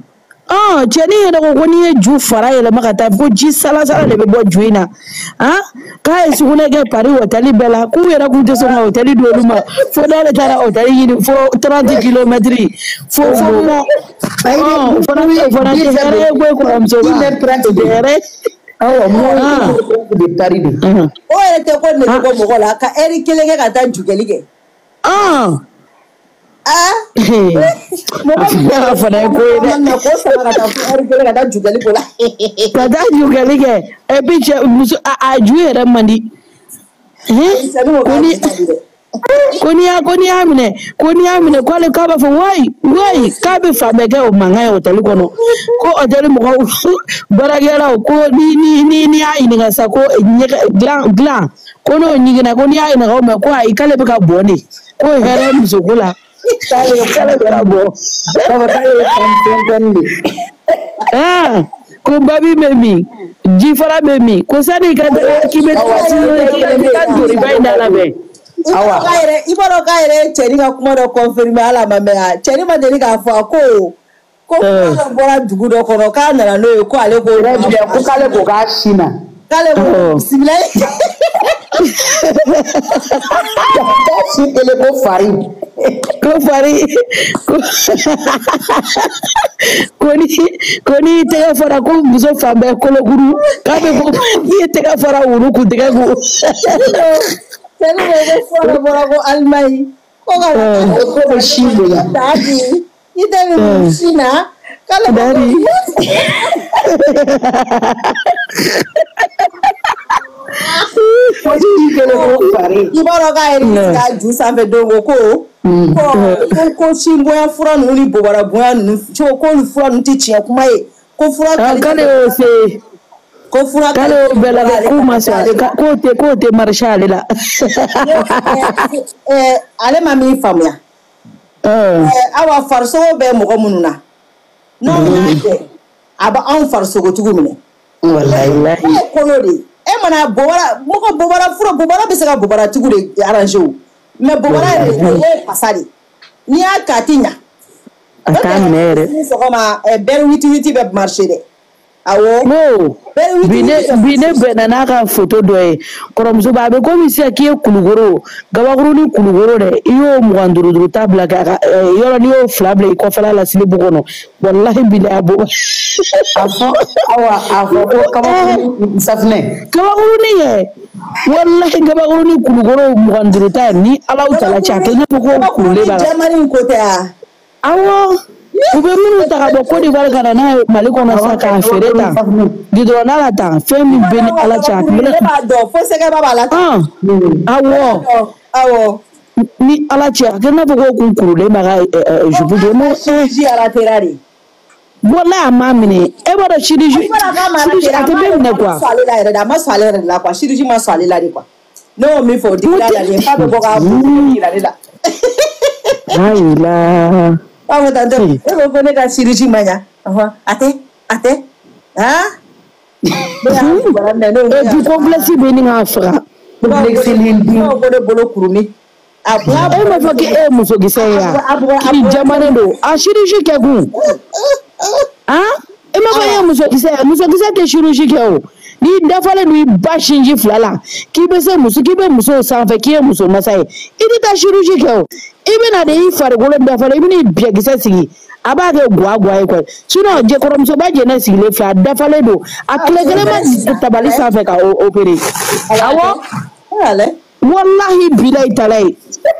ah cheni ya do ko ni ju fara ya maka ta ko ji sala sala le be bo juina ah ka e su ne ke pari hoteli bela ku era ku te so hoteli do luma fo dale tara hoteli yini fo trente kilomètres fo fo mo ai fo na fo na teere ko ko am so ba trente awa mo de tari de o ere te ko ne ko mo la ka eri kelenge ka ta jugelige ah ah mo ba fa na ko ina na ko sa ka ta eri kelenge ka ta jugelige la ka ta jugelige e bi che musu a juere mandi eh koni koni ya koni ya mine koni ya mine kwale ka ba fo wai wai ka be fa be ga o manga o tali kono ko o tali mo ko baragera ko ni ni ni ni ai ni ga sa ko glan glan kono ni na koni ai na ko me ko ai kale be ka bone ko here musu kula kale kale be bo ka ba kale kon ah ko babi memi jifara memi ko sani ka ki be ka dori bai na la be awa kaire iboro kaire cheni ka kuma do confirmer ala mame a cheni ma deni ka fo ko ko bɔra dugu dɔ kɔnɔ k'a nana n'o ye ko ale ko ko k'ale ko k'a sin na k'ale ko bisimila k'a sin kelen ko fari ko fari ko ni ko ni tɛgɛ fɔra ko muso fan bɛɛ kolokuru k'a bɛ ko n'i ye tɛgɛ fɔra wulu kun tɛgɛ ko sɛnɛ bɛ fɔra bɔra ko alimayi ko ka ko bɛ sin de la daadi i tɛ bɛ sin na k'ale daadi i b'a dɔn k'a yɛrɛ k'a ju sanfɛ don ko ko ko ko sin bonya fura ninnu ni bobara bonya ninnu ko ni fura ninnu tɛ tiɲɛ kuma ye ko fura k'ale y'o se ko fura k'ale y'o bɛɛ la k'u ma sɔn k'o tɛ k'o tɛ marché ale la ale ma min faamuya awa farisogo bɛ mɔgɔ minnu na n'anw y'a kɛ a bɛ anw farisogotigiw minɛ walayi e kolo de e mana bobara mɔgɔ bobara fura bobara bɛ se ka bobaratigiw de arrangé o mais bobara yɛrɛ o ye pasa de n'i y'a k'a ti ɲa a t'a minɛ yɛrɛ ni sɔgɔma bɛri witi witi bɛ marché dɛ awɔ no bi ne bi ne bɛnna n'a ka photo dɔ ye kɔrɔmuso ba a bɛ komi sisan k'i ye kulukoro gabakuru ni kulukoro dɛ i y'o mugan duuru duuru ta bila ka yɔrɔ n'i y'o fila bila i kɔfɛla la silibu kɔnɔ walahi bi a bɔ a fɔ awa a fɔ ko kabakuru safunɛ kabakuru ni yɛ walahi kabakuru ni kulukoro mugan duuru ta ni ala tala cɛ a kɛ ne ko ko kurulen b'a la jamani ko tɛ a awɔ u bɛ minnu ta ka bɔ Côte d'Ivoire ka na n'a ye Mali kɔnɔ sisan k'a feere tan gidɔrɔn n'a la tan fɛn min bɛ ni ala cɛ a tun bɛ ne b'a dɔn fo sɛgɛba b'a la tan awɔ awɔ ni ala cɛ a kɛ n'a fɔ ko kun kurulen b'a ka jupe don mo chirurgie alatera de wala a m'a minɛ e b'a dɔn chirurgie chirurgie a tɛ bɛɛ minɛ quoi a ma sɔn ale yɛrɛ de la quoi chirurgie ma sɔn ale la de quoi ne y'o min fɔ o digila la de f'a bɛ bɔ k'a bɔ yira ne la ayi la awo tante e ko ko ne ka chirurgie ma ɲa a tɛ a tɛ han e bi complexe bɛ nin k'a faga complexe ni di ko ne bolo kuruni a bila e ma fɔ k'e ye musokisɛ ye wa k'i jamanen don a chirurgie kɛ kun han e ma fɔ e ye musokisɛ ye musokisɛ tɛ chirurgie kɛ o n'i dafalen don i ba sinji fila la k'i bɛ se muso k'i bɛ muso sanfɛ k'i ye muso masa ye i tɛ taa chirurgie kɛ o i bɛna de i farikolo dafalen i bɛna i biɲɛkisɛ sigi a b'a kɛ guwa guwa ye quoi sinon jɛkɔrɔmusoba jɛnɛ sigilen filɛ a dafalen don a tile kelen ma tabali sanfɛ ka opérer awɔ wallahi bilahi talayi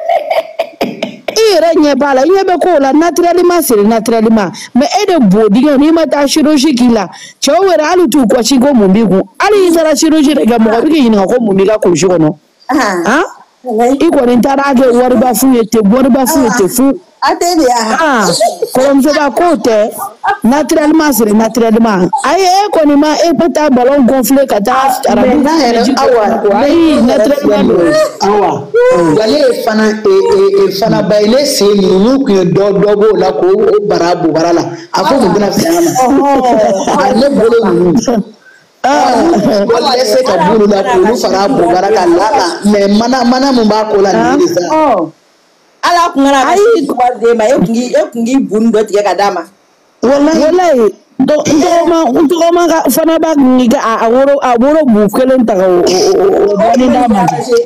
i yɛrɛ ɲɛ b'a la i ɲɛ bɛ k'o la naturellement c'est naturellement mais e de b'o dingɛ n'i ma taa chirurgie k'i la cɛw yɛrɛ hali t'u kɔsi ko mun b'i kun hali i taara chirurgie de kɛ mɔgɔ bɛ k'i ɲininka ko mun b'i ka kulusi kɔnɔ han i kɔni taara kɛ wariba fu ye ten wariba fu ye ten fu a tɛ de ya kɔrɔmusoba k'o tɛ naturellement c'est naturellement ayi e kɔni ma e bɛ taa ballon gonfler ka taa arabu awa ayi naturellement don awa wale fana fana ba ile se ninnu kun ye dɔ dɔ b'o la k'o bara bobara la a ko mun bɛna fɛn ma ale bolo ninnu wale se ka bulu la k'olu fara bobara ka la mais mana mana mun b'a ko la nin de sa ala kun kana ayi de ma e kun e kun k'i bun dɔ tigɛ ka d'a ma wallahi dɔgɔma dɔgɔma ka fana b'a kun ka a woro a woro bu kelen ta ka o dɔɔni d'a ma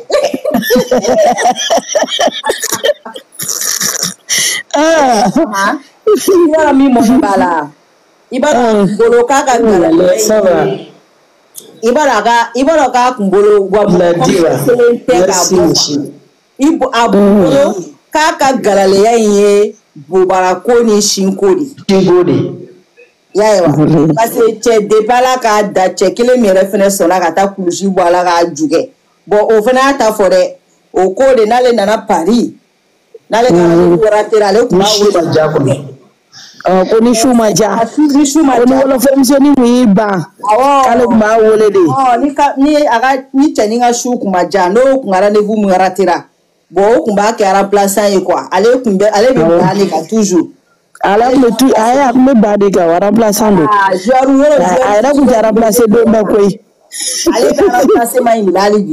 ah i b'a min mɔgɔ b'a la i b'a dɔn bolo k'a ka gala i b'a dɔn ka i b'a dɔn k'a kunkolo wa kelen tɛ k'a bɔ i a bolo k'a ka galaleya in ye bobara ko ni sinko de sinko de y'a ye wa parce que cɛ depuis ala k'a da cɛ kelen min yɛrɛ fɛnɛ sɔnna ka taa kulusi bɔ ala k'a jugɛ bon o fɛnɛ y'a ta fɔ dɛ o ko de n'ale nana Paris n'ale ka ratera ale kun b'a wele ko ni su ma ja ni su ma ja ko ni wolofɛnmisɛnnin kun y'i ban k'ale kun b'a wele de ni ka ni a ka ni cɛnin ka su kun ma ja n'o kun ka rendez-vous mun ratera bon o kun b'a kɛ remplaçant ye quoi ale kun bɛ ale bɛ ban ale kan toujours ala kun bɛ tu a ye a kun bɛ ban de kan wa remplaçant don ah joueur wɛrɛ a yɛrɛ kun tɛ remplacer don bɛɛ koyi ale ka remplacement in minɛ hali bi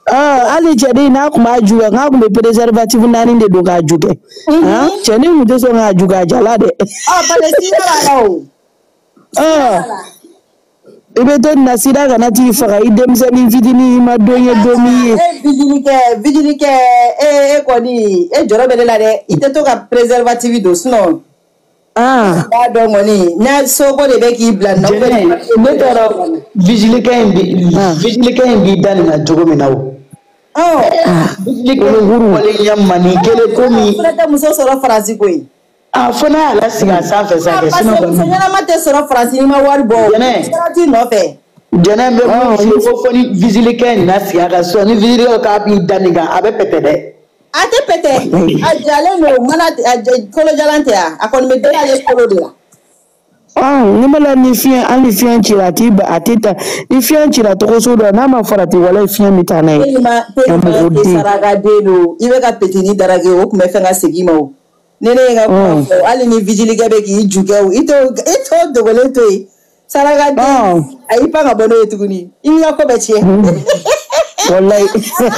ah ali cɛni n'a kun b'a juga n'a kun bɛ préservatif naani de don k'a juga ah cɛni kun tɛ sɔn k'a juga a jala dɛ ah Palestine b'a la o ah i bɛ to nin na sida kana t'i faga i denmisɛnnin fitinin i ma don ye don min ye e vigile kɛ vigile kɛ e e kɔni e jɔrɔ bɛ ne la dɛ i tɛ to ka préservatif don sinon ah b'a dɔn kɔni n'a soko de bɛ k'i bila nɔ ne taara vigile kɛ in bi vigile kɛ in b'i da nin na cogo min na o vigile kɛ in waleya mani kelen komi fana tɛ muso sɔrɔ faransi koyi ah fo n'a y'a lasigi a sanfɛ sa kɛ sinon kɔni muso ɲɛnama tɛ sɔrɔ faransi ni ma wari bɔ sarati nɔfɛ jɛnɛ bɛ mun f'i ko fo ni vigile kɛ in na sigi a ka so ni vigile k'a b'i da nin kan a bɛ pɛtɛ dɛ a tɛ pɛtɛ a jalen don mana kolojalan tɛ a a kɔni bɛ den ale kolo de la ah ni mala ni fiɲɛ hali fiɲɛ cira a t'i ba a tɛ ta ni fiɲɛ cira togoso dɔ n'a ma farati wala fiɲɛ min taa n'a ye telima telima sarakaden don i bɛ ka petini darage o tun bɛ fɛ ka segin ma o ne ne ye ka kuma fɔ hali ni vigilikɛ bɛ k'i ju kɛ o i t'o i t'o dogolen to yen sarakaden a y'i pan ka bɔ n'o ye tuguni i ka ko bɛ tiɲɛ wallahi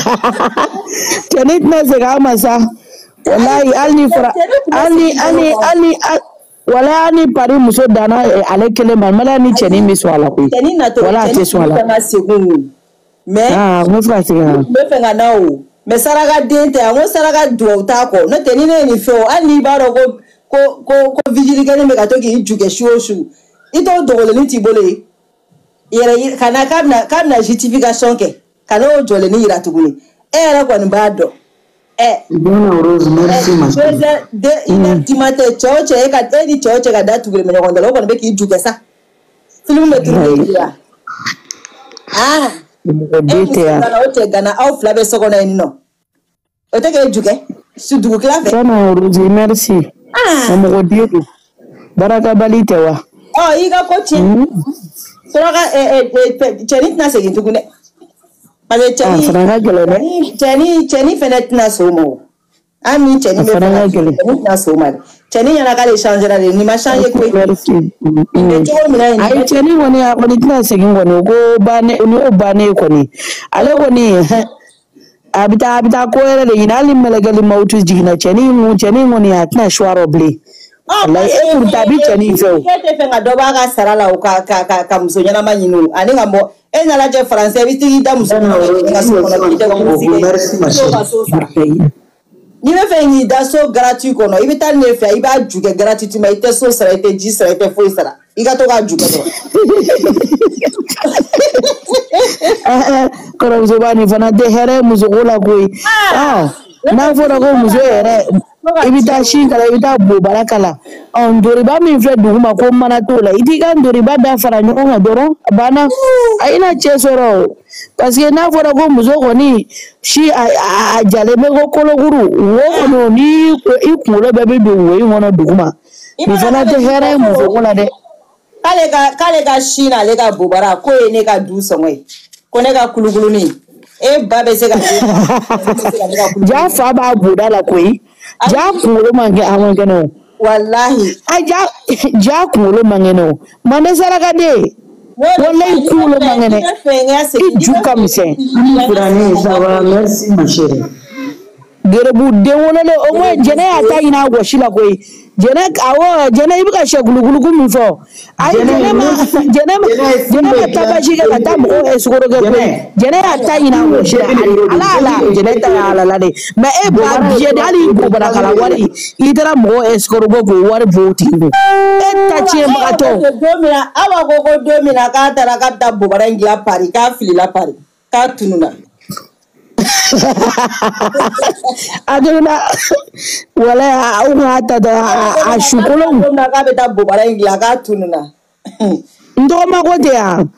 cɛni tɛna segin a ma sa wallahi hali ni fara hali hali hali wala hali ni pari muso danna ale kelen ma mala ni cɛni bɛ sɔn a la koyi wala a tɛ sɔn a la mais ah n bɛ fɛ ka segin a n bɛ fɛ ka na o mais sarakaden tɛ a ko saraka duwawu t'a kɔ n'o tɛ ni ne ye nin fɛ o hali n'i b'a dɔn ko ko ko ko vigilikɛnin bɛ ka to k'i ju kɛ su o su i t'o dogolennin t'i bolo ye yɛrɛ ka na k'a bɛna k'a bɛna justification kɛ ka n'o jɔlennin yira tuguni e yɛrɛ kɔni b'a dɔn ɛ dimatɛ cɛ o cɛ e ka e ni cɛ o cɛ ka da tugulen bɛ ɲɔgɔn da la o kɔni bɛ k'i ju kɛ sa film bɛ turu de yan ah e muso gana o cɛ gana aw fila bɛ so kɔnɔ yen nɔ o tɛ k'e ju kɛ su dugu tila fɛ sana Rose merci ah mɔgɔ den don barakabali tɛ wa ɔ i ka ko tiɲɛ suraka ɛ ɛ cɛni tɛna segin tugun dɛ parce que cɛni cɛni cɛni fɛnɛ tɛna so ma o hali ni cɛni bɛ fɛnɛ cɛni tɛna so ma dɛ cɛni ɲɛna k'ale changera de ni ma changer koyi mais cogo min na yen ayi cɛni kɔni a kɔni tɛna segin kɔni o ko bannen o y'o bannen kɔni ale kɔni a bɛ taa a bɛ taa ko wɛrɛ de ɲini hali mɛlɛkɛli mawutu jiginna cɛni cɛni kɔni a tɛna choix dɔ bilen wallahi e pourtant a bɛ cɛni fɛ o e tɛ fɛ ka dɔ b'a ka sara la o ka ka ka ka muso ɲɛnama ɲini o ani ka bɔ e nana cɛ faransɛ i bɛ t'i da muso kɔnɔ ka so kɔnɔ i tɛ ka muso sigi ka so sara n'i bɛ fɛ k'i da so gratuit kɔnɔ i bɛ taa ne fɛ i b'a ju kɛ gratuitement i tɛ so sara i tɛ ji sara i tɛ foyi sara i ka to k'a ju kɛ dɔrɔn kɔrɔmuso ba nin fana tɛ hɛrɛ musoko la koyi n'a fɔra ko muso yɛrɛ i bɛ taa sin kala i bɛ taa bo bara kala ndoriba min filɛ dugu ma ko mana t'o la i t'i ka ndoriba da fara ɲɔgɔn kan dɔrɔn a banna a i na cɛ sɔrɔ o parce que n'a fɔra ko muso kɔni si a a jalen bɛ ko kolokuru wo kɔnɔ ni i kunkolo bɛɛ bɛ don wo in kɔnɔ dugu ma nin fana tɛ hɛrɛ ye musoko la dɛ. k'ale ka k'ale ka sin n'ale ka bo bara k'o ye ne ka du sɔngɔ ye ko ne ka kulukulunin e ba bɛ se ka ja fa b'a boda la koyi ja kunkolo man kɛ a man kɛnɛ o wallahi a ja ja kunkolo man kɛnɛ o mande sarakaden wallahi kunkolo man kɛnɛ i ju ka misɛn merci ma chérie gerebu den wololen o moins jɛnɛ y'a ta ɲini a wɔsi la koyi jɛnɛ awɔ jɛnɛ i bɛ ka sɛ gulugulugu min fɔ ayi jɛnɛ ma jɛnɛ ma jɛnɛ ma tabasi kɛ ka taa mɔgɔw sukoro kɛ koyi jɛnɛ y'a ta ɲini a wɔsi la ala ala jɛnɛ ta y'a ala la de mais e ba jɛnɛ hali i bɔbara kala wari i taara mɔgɔw sukoro kɛ k'o wari bɔ o tigi kun e ta tiɲɛbagatɔ. don min na awa ko ko don min na k'a taara k'a bɛ taa bɔbara in dilan Paris k'a filila Paris k'a tununa. aduna wala aw ka ta da a shukolon k'a bɛ taa bɔbara in dilan k'a tununa n dɔgɔma ko tɛ yan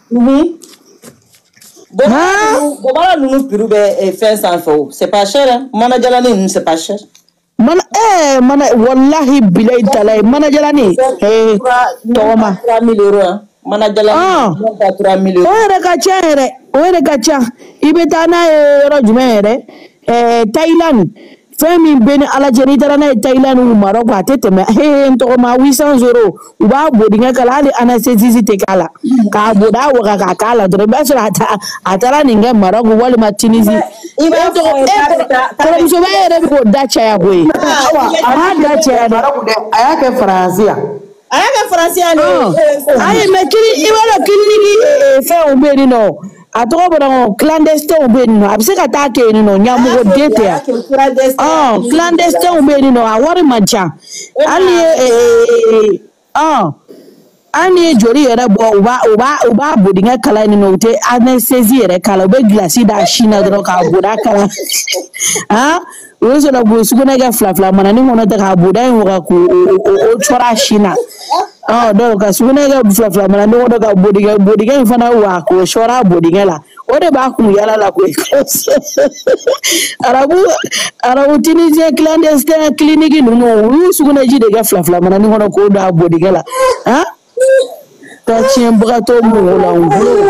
bɔbara ninnu prix bɛ fɛn sanfɛ o c'est pas cher manajalani ninnu c'est pas cher mana eh mana wallahi bilahi talahi manajalani eh tɔgɔma trois mille euros manajalani trois mille euros o yɛrɛ ka ca yɛrɛ o yɛrɛ ka ca i bɛ taa n'a ye yɔrɔ jumɛn yɛrɛ eh Thailand fɛn min bɛ ni ala cɛ n'i taara n'a ye Thaïlande ou Maroc a tɛ tɛmɛ he n tɔgɔ ma huit cents euros u b'a bo dingɛ k'a la hali anesthésie tɛ k'a la k'a bo da waga k'a k'a la dɔrɔn i b'a sɔrɔ a ta a taara nin kɛ Maroc walima Tunisie i b'a fɔ kɔrɔmusoba yɛrɛ bɛ k'o da caya koyi a b'a da caya dɛ a y'a kɛ Faransi yan a y'a kɛ Faransi yan dɛ ayi mais kini i b'a dɔn kiliniki fɛnw bɛ yen nɔ a tɔgɔ bɔra ko clandestin bɛ yen nɔ a bɛ se ka taa kɛ yen nɔ ɲamɔgɔ den tɛ yan ɔn clandestin bɛ yen nɔ a wari man ca hali ye ɔn hali ni ye joli yɛrɛ bɔ u b'a u b'a u b'a bo dingɛ kala yen nɔ u tɛ anesthésie yɛrɛ kala u bɛ gilasi da sin na dɔrɔn k'a bo da kala han u bɛ sɔrɔ k'o sugunɛ kɛ fila fila manani kɔnɔ ten k'a bo da in waga k'o o cɔrɔ a sin na ɔn donc ka sugunɛ kɛ fila fila manani kɔnɔ ka bo dingɛ bo dingɛ in fana wa k'o cɔrɔ a bo dingɛ la o de b'a kun yala la koyi arabu arabu tunisien clandestin clinique ninnu u y'u sugunɛji de kɛ fila fila manani kɔnɔ k'o don a bo dingɛ la han ka tiɲɛbagatɔ mɔgɔw la n bolo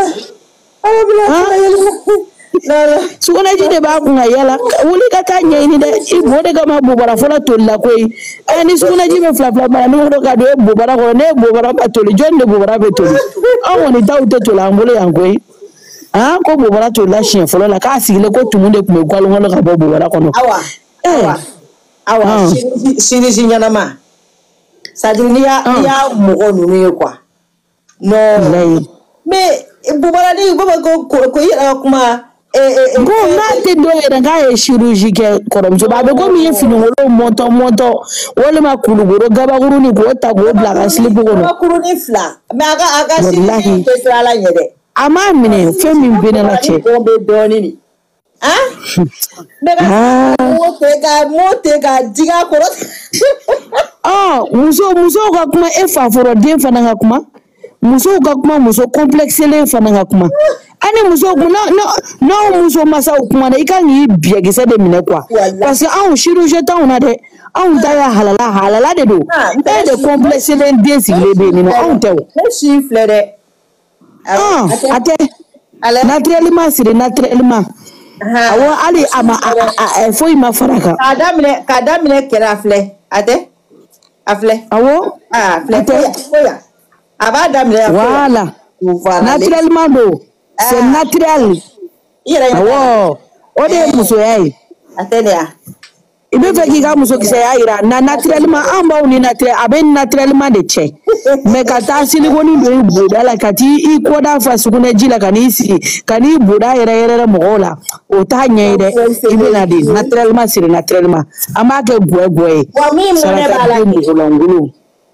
sugunɛji de b'a kun ka yala wuli ka taa ɲɛɲini dɛ i bo de kama bobara fɔlɔ tolila koyi ɛ ni sugunɛji bɛ fila fila manani kɔnɔ ka don e bobara kɔnɔ ne bobara ma toli jɔnni de bobara bɛ toli anw kɔni taw tɛ toli an bolo yan koyi han ko bobara tolila siɲɛ fɔlɔ la k'a sigilen ko tumu de tun bɛ gwalo kɔnɔ ka bɔ bobara kɔnɔ awa awa awa chirurgie ɲɛnama c'est à dire n'i y'a n'i y'a mɔgɔ ninnu ye quoi non mais bobara ni baba ko ko i yɛrɛ ka kuma ko n'a tɛ dɔ yɛrɛ k'a ye chirurgie kɛ kɔrɔmuso a bɛ komi i ye finikolon mɔntɔ mɔntɔ walima kulukoro gabakurunin k'o ta k'o bila a ka slip kɔnɔ gabakurunin fila mais a ka a ka chirurgie tɛ sira la ɲɛ dɛ a m'a minɛ fɛn min bɛ ne la cɛ o bɛ dɔɔnin de han ne ka mo tɛ ka mo tɛ ka digi a kɔrɔ ɔ muso musow ka kuma e fa fɔlɔ den fana ka kuma musow ka kuma muso complexelen fana ka kuma ani muso kun n'aw muso masaw kuma na i kan k'i biɲɛkisɛ de minɛ quoi parce que anw chirurgie t'anw na dɛ anw ta ye halala halala de don e de complexelen den sigilen bɛ yen nɔ anw tɛ o ne si filɛ dɛ ɔn a tɛ naturellement siri naturellement awɔ hali a ma foyi ma fara a kan k'a daminɛ k'a daminɛ kɛra a filɛ a tɛ a filɛ awɔ a filɛ foyi a b'a daminɛ voilà naturellement don c'est naturel awɔ o de ye musoya ye a tɛ de ya i bɛ fɛ k'i ka musokisɛya yira na naturellement an b'aw ni naturel a bɛ naturellement de cɛ mais ka taa silikoni don i boda la ka t'i kɔda fa sugunɛji la ka n'i sigi ka n'i boda yɛrɛ yɛrɛ mɔgɔw la o t'a ɲɛ ye dɛ i bɛ na de naturellement siri naturellement an b'a kɛ gɔɛ gɔɛ ye saraka den musolankolon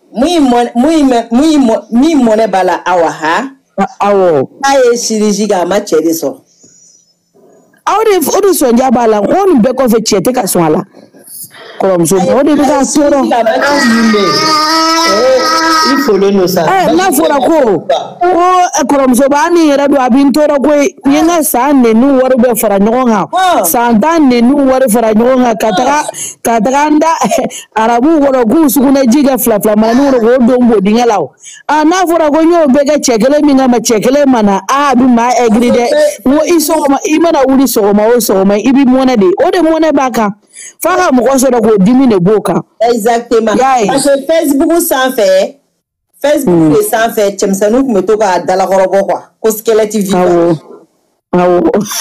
min mɔnɛ b'a la awa ha awɔ n'a ye chirurgie kɛ a ma cɛ de sɔrɔ aw de o de sɔnja b'a la ko nin bɛɛ kɔfɛ cɛ tɛ ka sɔn a la kɔrɔmuso o de bɛ k'a tɔɔrɔ i folen don sa n'a fɔra ko ko kɔrɔmuso b'a ni yɛrɛ don a bɛ n tɔɔrɔ koyi n ye n ka san nɛniw wari bɛɛ fara ɲɔgɔn kan san tan nɛniw wari fara ɲɔgɔn kan ka taga ka taga n da arabuw kɔrɔ k'u sugunɛji kɛ fila fila manani kɔrɔ k'o don bo dingɛ la o n'a fɔra ko n y'o bɛɛ kɛ cɛ kelen min kama cɛ kelen ma na a bɛ maa ɛgiri dɛ n ko i sɔgɔma i mana wuli sɔgɔma o sɔgɔma i bɛ mɔnɛ de o de mɔnɛ b'a kan f'a ka mɔgɔ sɔrɔ k'o dimi de b'o kan exactement parce que Facebook sanfɛ Facebook de sanfɛ cɛmisɛnninw tun bɛ to k'a dalakɔrɔbɔ quoi ko squelette vivant awɔ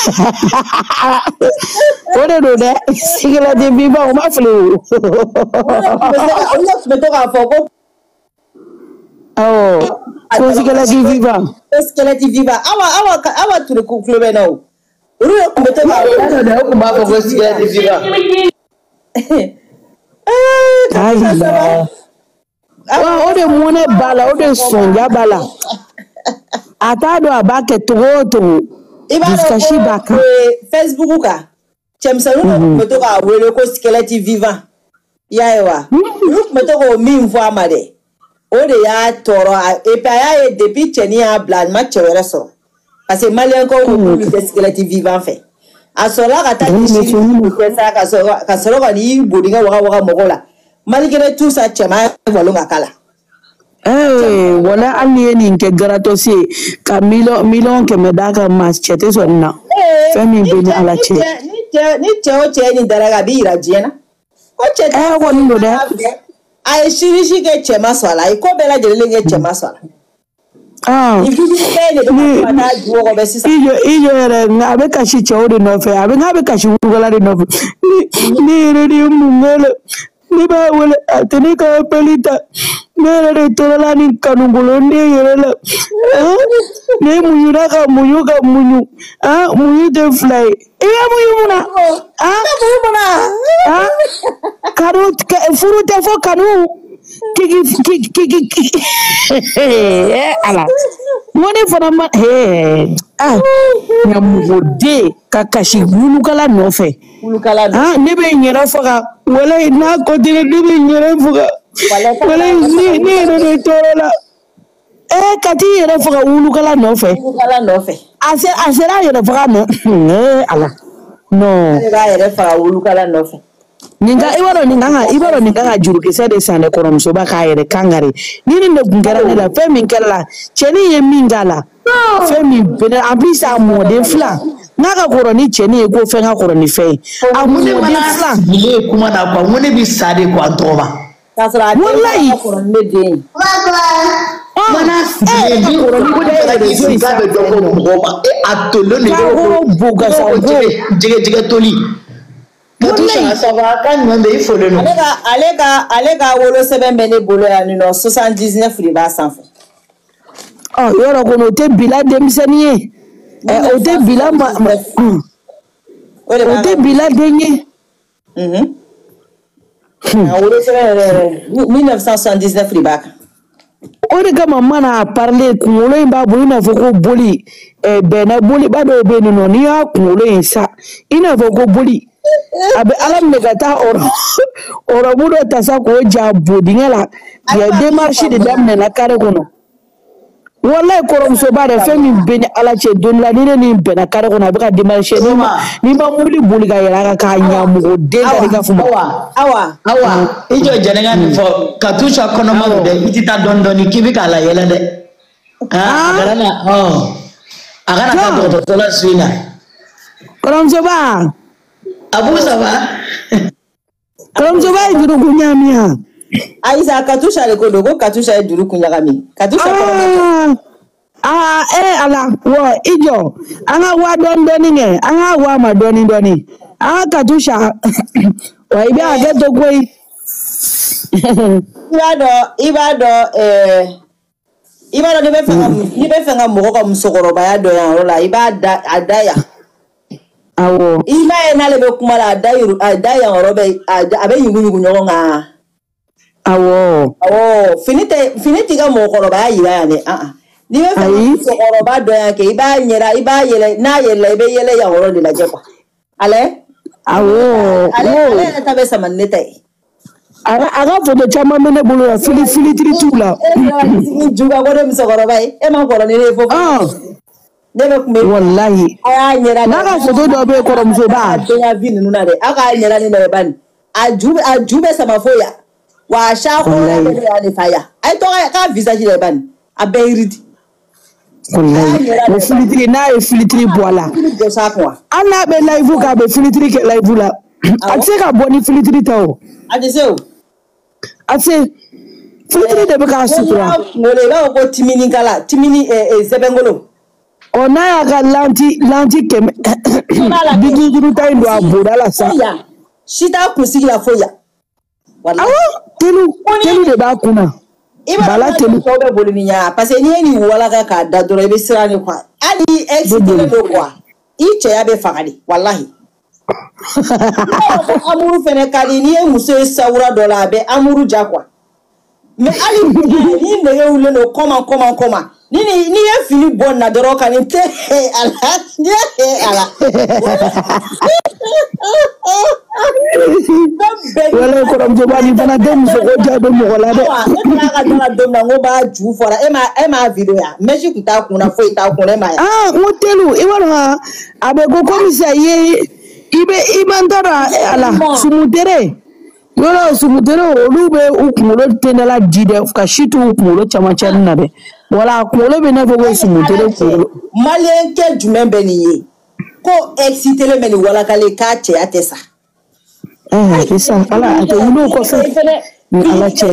o de don dɛ squelette vivant o ma fili o olu tun bɛ to k'a fɔ ko awɔ ko squelette vivant ko squelette vivant awa awa awa tun tulo bɛ na o olu de tun bɛ to k'a fɔ o tun b'a fɔ ko squelette vivant o de mɔnɛ b'a la o de sɔnja b'a la a t'a dɔn a b'a kɛ togo o togo dusukasi b'a kan Facebook kan cɛmisɛnninw tun bɛ to k'a wele ko squelette vivant i y'a ye wa olu tun bɛ to k'o min fɔ a ma dɛ o de y'a tɔɔrɔ et puis a y'a ye depuis cɛnin y'a bila a ma cɛ wɛrɛ sɔrɔ parce que maliyɛnkaw ko k'olu tɛ squelette vivant fɛ a sɔrɔla ka taa chirurgie kɛ sa ka sɔrɔ ka sɔrɔ ka n'i bodingɛ waga waga mɔgɔw la malgré tout ça cɛman ye walon ka k'a la ee wala hali ni ye nin kɛ gratos ye ka miliyɔn miliyɔn kɛmɛ d'a kan ma cɛ tɛ sɔn nin na fɛn min bɛ ni ala cɛ ni cɛ o cɛ ye nin dara a b'i yira diɲɛ na ko cɛ eh ko ndo de ay shirishi ke cɛ ma sɔn a la ko bɛɛ lajɛlen ke cɛ ma sɔn a la ah i bi bɛɛ de bɛ na jugo bɛ sisan ijo ijo yɛrɛ nga a bɛ kasi cɛw de nɔfɛ a bɛ nga bɛ kasi wulugala de nɔfɛ ni yɛrɛ de ye mun wele ne b'a wele a tɛ ne ka appeli ta ne yɛrɛ de tɔɔrɔla ni kanubolo ne yɛrɛ la ne muɲuna ka muɲu ka muɲu ah muɲu tɛ fila ye i bɛ muɲu mun na ah muɲu mun na ah kanu furu tɛ fɔ kanu kiki kiki kiki ala woni fana ma he ah nyamugo ka kashi wulukala nɔfɛ wulukala ah ne bɛ nyɛrɛ faga wala n'a continue ne bɛ nyɛrɛ faga wala ni ni yɛrɛ de tɔɔrɔ la eh ka t'i yɛrɛ faga wulukala nɔfɛ wulukala nɔfɛ a se a sera yɛrɛ faga nɔ eh ala non ne b'a yɛrɛ faga wulukala nɔfɛ ninga ibaro ninga nga ibaro ninga nga juru kisa de sane koromso ba ka yere kangare nini ne gungara ne la femi kala cheni ye mingala femi bene abisa mode fla naga koroni cheni e go fenga koroni fe amune de fla ile kuma na kwa mune bi sade kwa toba kasra wallahi koroni ne de mana sile bi koroni ko de de so ka be dogo ngoma e atolo ne ko buga sa go jige jige toli Katusha sava kan wanda il faut le nom. Alega alega alega wolo seben bene bolo ya nino soixante-dix-neuf riba sanfɛ. Oh yoro kono te bila demisani ye. Eh o te bila ma o te bila denye. Mhm. Wolo seben mille neuf cent soixante-dix-neuf riba. O de kama mana parler kunkolo in b'a bolo i n'a fɔ ko boli eh bɛnna boli ba dɔw bɛ yen nɔ n'i y'a kunkolo in sa i n'a fɔ ko boli a bɛ ala minɛ ka taa ɔrɔbu dɔ ta sa k'o ja bo dingɛ la ya démarche de daminɛna kare kɔnɔ wallahi kɔrɔmusoba dɛ fɛn min bɛ ni ala cɛ don la ni ne ni bɛnna kare kɔnɔ a bɛ ka démarche ni ma ni ma mobili boli ka yɛlɛ a kan k'a ɲamugo den ka di ka fuma awa awa awa i jɔ jɛnɛga nin fɔ Katusha kɔnɔma dɛ i tɛ taa dɔɔni dɔɔni k'i bɛ k'a la yɛlɛ dɛ ah a kana na ɔ a kana taa dɔgɔtɔrɔso la su in na kɔrɔmusoba Abu Saba kɔrɔmusoba ye juru kun ɲagami yan Aïssa Katusha le ko do ko Katusha ye juru kun ɲagami Katusha ah ah eh ala wo ijo an ka wa dɔɔni dɔɔni kɛ an ka wa ma dɔɔni dɔɔni an ka Katusha wa i bɛ hakɛ to koyi i b'a dɔn i b'a dɔn ɛɛ i b'a dɔn n'i bɛ fɛ ka n'i bɛ fɛ ka mɔgɔ ka musokɔrɔbaya dɔn yan yɔrɔ la i b'a da a da yan awɔ i b'a ye n'ale bɛ kuma la a da yuru a da yan yɔrɔ bɛ a bɛ yugu yugu ɲɔgɔn kan awɔ awɔ fini tɛ fini t'i ka mɔgɔkɔrɔbaya yira yan dɛ ah n'i bɛ fɛ ka musokɔrɔba dɔn yan kɛ i b'a ɲɛra i b'a yɛlɛ n'a yɛlɛla i bɛ yɛlɛ yan yɔrɔ de lajɛ quoi ale awɔ ale ale yɛrɛ ta bɛ sama ni ne ta ye a ka foto caman bɛ ne bolo la fili filitiri t'u la e bɛ sigi juga ko ne musokɔrɔba ye e ma kɔrɔ ni ne ye fo ne bɛ kun bɛ wallahi a y'a ɲɛra n'a ka foto dɔ bɛ yen kɔrɔmusoba a dɔnya vi ninnu na dɛ aw k'a ɲɛra ni nɛrɛ bani a ju a ju bɛ sama fo yan wa a sa kɔrɔ bɛ yan de fa yan a ye tɔgɔ k'a visage de bani a bɛɛ yiri di wallahi o filitiri n'a ye filitiri bɔ a la hali n'a bɛ layifu k'a bɛ filitiri kɛ layifu la a tɛ se ka bɔ ni filitiri tɛ o a tɛ se o a tɛ se filitiri de bɛ k'a sutura kunkolo i b'a fɔ ko timini kala timini sɛbɛnkolo ɔ n'a y'a ka lanti lanti kɛmɛ bi duuru ta in don a boda la sa si t'a kunsigi la foyi yan awɔ telu telu de b'a kunna bala telu tɔw bɛ boli ni ɲa parce que n'i ye nin walaka k'a da dɔrɔn i bɛ siran de quoi hali ex kelen do quoi i cɛya bɛ faga de walahi amuru fɛnɛ ka di n'i ye muso ye sawura dɔ la a bɛ amuru ja quoi mais hali ni nɛgɛ wulilen don kɔman kɔman kɔman ni ni ye fini bɔ na dɔrɔn ka nin tɛ ala ni ala wala kɔrɔmusoba ni fana tɛ muso ko ja bɛ mɔgɔ la dɛ ne taara ka taa don min na n ko b'a ju fɔra e ma e m'a video ya mɛsi kun t'a kun na foyi t'a kun ne ma ye ah n ko telu i b'a dɔn a bɛ ko komi sisan i ye i bɛ i man t'a dɔn ala sumutere yɔrɔ sumutere olu bɛ u kunkolo tɛnɛla di dɛ ka si t'u kunkolo camancɛ nin na dɛ wala kunkolo bɛ n'a fɔ ko sumutere kunkolo maliyɛn kɛ jumɛn bɛ nin ye ko excitelen bɛ nin walakalen k'a cɛya tɛ sa eh c'est ça ala ate wulo ko fe ni ala che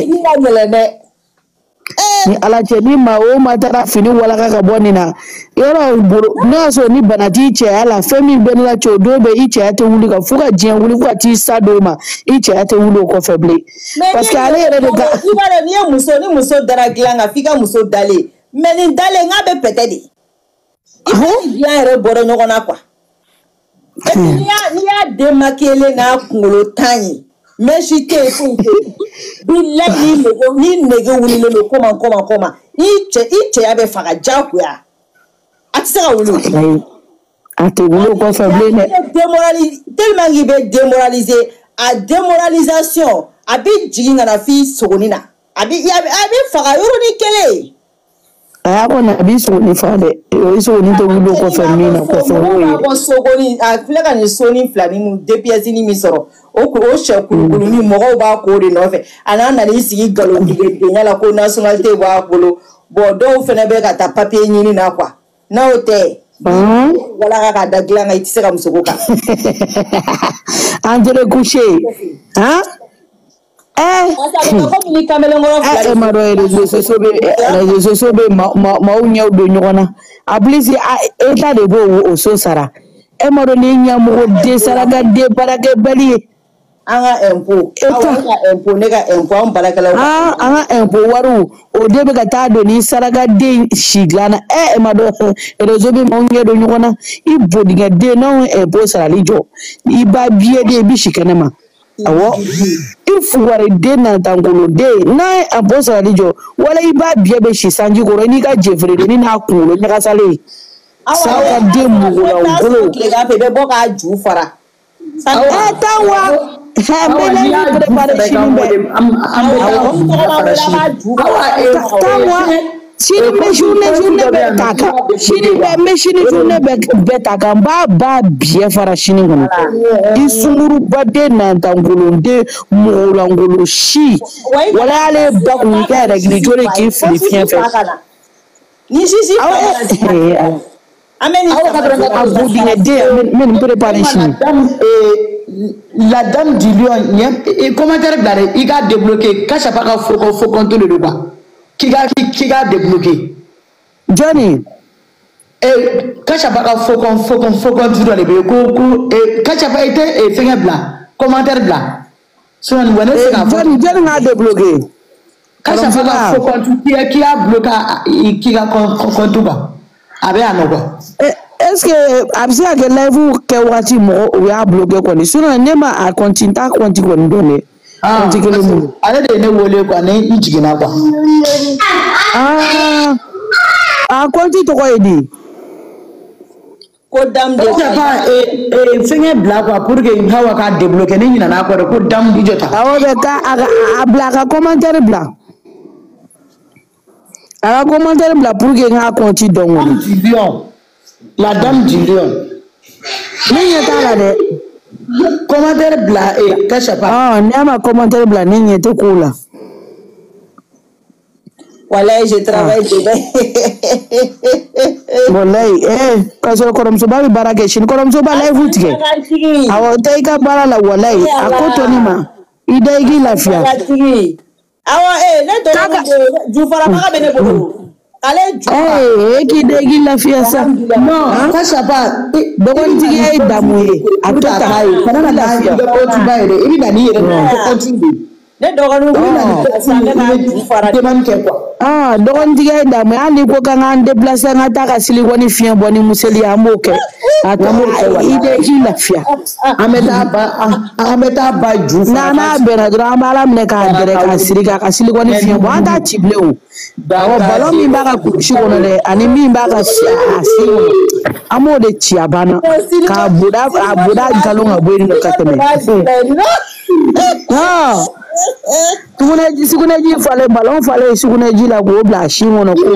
ni ala che ni ma o ma tara fini wala ka boni na yoro na so ni banati che ala femi ben la cho do be i che ate wuli ka fuka jien wuli ko ti sa do ma i che ate wulo ko feble parce que ale yere de ga ibara ni muso ni muso dara glanga fika muso dale mais ni dale nga be petedi il y a yere boro nyokona kwa et ni ya ni ya demakele na kungolo tanyi mais je t'ai écouté bila ni nego ni nego wuli le comment comment comment i che i che abe faka jakuya atisa wulu ate wulo ko feble ne démoraliser tellement il be démoraliser a démoralisation abi jiginga na fi sogonina abi abi faka yoro ni kele aya ko na bi so ni fa de o so ni to wulo ko feble na ko so wo ko sogoni a flega ni soni flani mu de pièces ni mi soro o ko o she kulukulu ni mo ba ko de no fe ana na ni sigi galo dige de nyala ko nationalité ba bolo bo do fene be ka ta papier ni na kwa na o te wala ka da glanga itise ka musokoka Angele couché hein eh eh ma do réseaux sociaux réseaux sociaux ma ma o nyaw do nyona ablisi eta de bo o so sara e ma do ni nyamu de sara ga de barake bali anga empo anga empo nega empo am barakala ah anga empo waru o de be gata do ni saraga de shiglana e ma do réseau be mo ngedo nyona i bodiga de no empo sara lijo i ba bie de bi shikana ma awo if ware de na tangolo de na empo sara lijo wala i ba bie be shi sanji ko ni ka jefre de ni na kulo nyaka sale saka de mu la ngolo le ga pe be boka ju fara eh tawa Shini me journée journée be taka shini be me shini journée be taka ba ba bien fara shini ngono isunguru bade na tangolonde molangolo shi wala ale ba ku ka da grijore ki filifien fe ni si si ameni abu dinga de men préparer shini la dame du lion et commentaire blare il a débloqué cache pas ka faut faut contrôler le bas qui a qui a débloqué Johnny et cache pas ka faut faut faut contrôler le ko et cache pas été et fait blanc commentaire blanc so on va c'est Johnny Johnny a débloqué cache pas ka faut contrôler qui a bloqué qui a contrôler avec un quoi est-ce que absia que live ke wati mo o ya bloqué ko ni suna nema a continue ta continue ko ndone ah ale de ne wole ko ne njigina kwa ah a continue to ko edi ko dam de pas et et finge bla quoi pour que hawa ka débloquer ni na na ko ko dam di jota awo be ka a bla ka commentaire bla a commentaire bla pour que nga continue donc la dame du lion. N'est pas là de commentaire blanc et cache pas. Ah, n'est pas commentaire blanc, n'est pas cool. Voilà, je travaille dedans. Voilà, eh, parce que comme ça va barake shin, comme ça va live outre. Awa taika bara la voilà, akotoni ma. Idaigi la fia. Awa eh, ne do du fara ma bene bolo. Eh, qui déguile la fille ça? Non, ça ça pas. Donc on dit qu'il y a d'amour. À tout à l'heure, pendant la fille, il va il va dire, il va continuer. Ah, donc on dit qu'il y a d'amour. On dit qu'on a déplacé un attaque à Siliconi fien boni museli à moque. Attends, il déguile la fille. Ameta ba, ameta ba ju. Nana benadra malam ne ka direct à Silica à Siliconi fien bon ta tible ou. Dawo ballon mi baka kushi kono de ani mi baka asi amo de chiabana ka buda buda galonga bwiri no kateme ah tugune ji sigune ji fale ballon fale sigune ji la go bla shi mono ko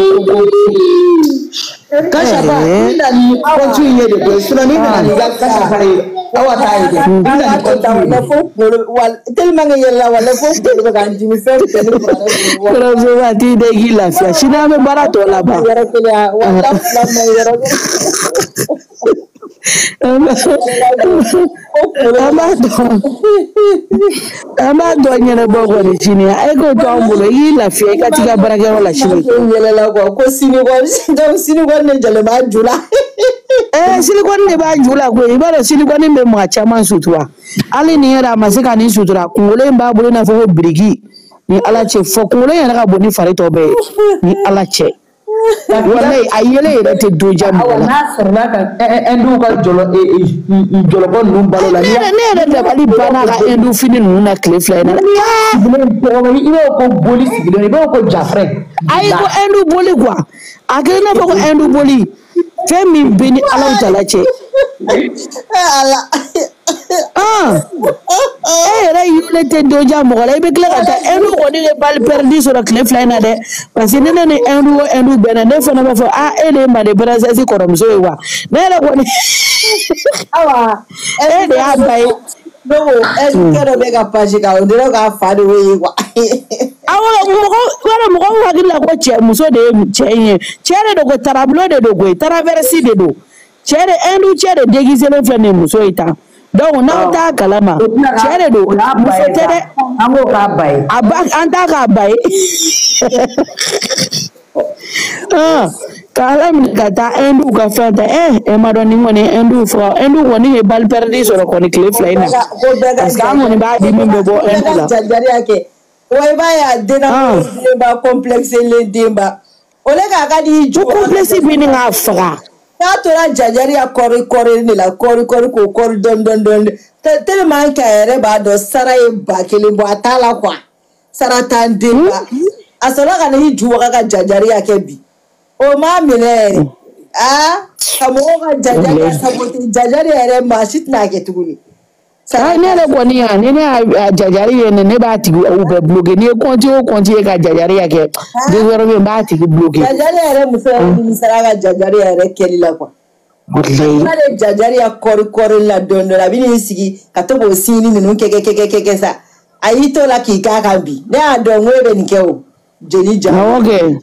kasha ba ina ni continue de ko suna ni na ni kasha ba awa tai de ina ni continue na fo wal tellement yella wala fo de ga ndi mi fer de ko zo ba ti de gila fia shina me barato la ba Ama do nyene bogo ni chini. Ai ko to ambulo yi la fie ka tiga barake wala chini. Yele la ko ko sini ko do sini ko ne jale ba jula. Eh sini ko ne ba jula ko ibara sini ko ne me mo achama sutura. Ali ni era masika ni sutura kungole mba bulu na fo birigi. Ni ala che fo kungole yana ka boni fare to be. Ni ala che. Wallahi ayele ere te doja mo na serna ka endu ka jolo e jolo ko num balo la ni ne ne bali bana ka endu fini na cliff line na ibe ko boli sigile ibe ko jafre ay ko endu boli quoi akena ko endu boli femi beni ala tala che ala ah eh ra yule te doja mo la ibe kla ka endu ko ni bal perdu sur cliff line na de parce que ne ne endu endu bena ne fona ba fo ah ele ma de braza si korom so wa ne la ko ni awa eh de abai no e kero be ka page ka ndiro ka fa de we wa awa mo ko wala mo ko wa gilla ko che muso de che chere do ko tarablo de do ko traversi de do chere endu chere déguisé le flane muso ita donc na ta kalama chere do muso tere ango ka bai aba anta ka bai ah kalam kata endu ka fata eh e ma don ngone endu fo endu woni e bal perdi so ko ni cliff line parce que ngoni ba di membe bo endu la jajari yake way ba ya dena ba complexe le demba ole ka ka di ju complexe bi ni nga fra ka to la jajari ya kori kori ni la kori kori ko kori don don don tellement ka ere ba do saray ba kele bo atala kwa sarata demba asala ka ni ju ka jajari yake bi o ma mine ah kamo ka jajari sabote jajari ere mashit na ke tuguni sai ne le boni ya ne ne jajari ye ne ba ti o be bloquer ne konti o konti e ka jajari ya ke de woro be ba ti bloquer jajari ere muso ni sara ka jajari ere keli la kwa wallahi ale jajari ya kori kori la dondo la bini sigi ka to bo sini ni nke ke ke ke ke sa ayito la ki ka ka bi ne adon we be nke o jeli ja okay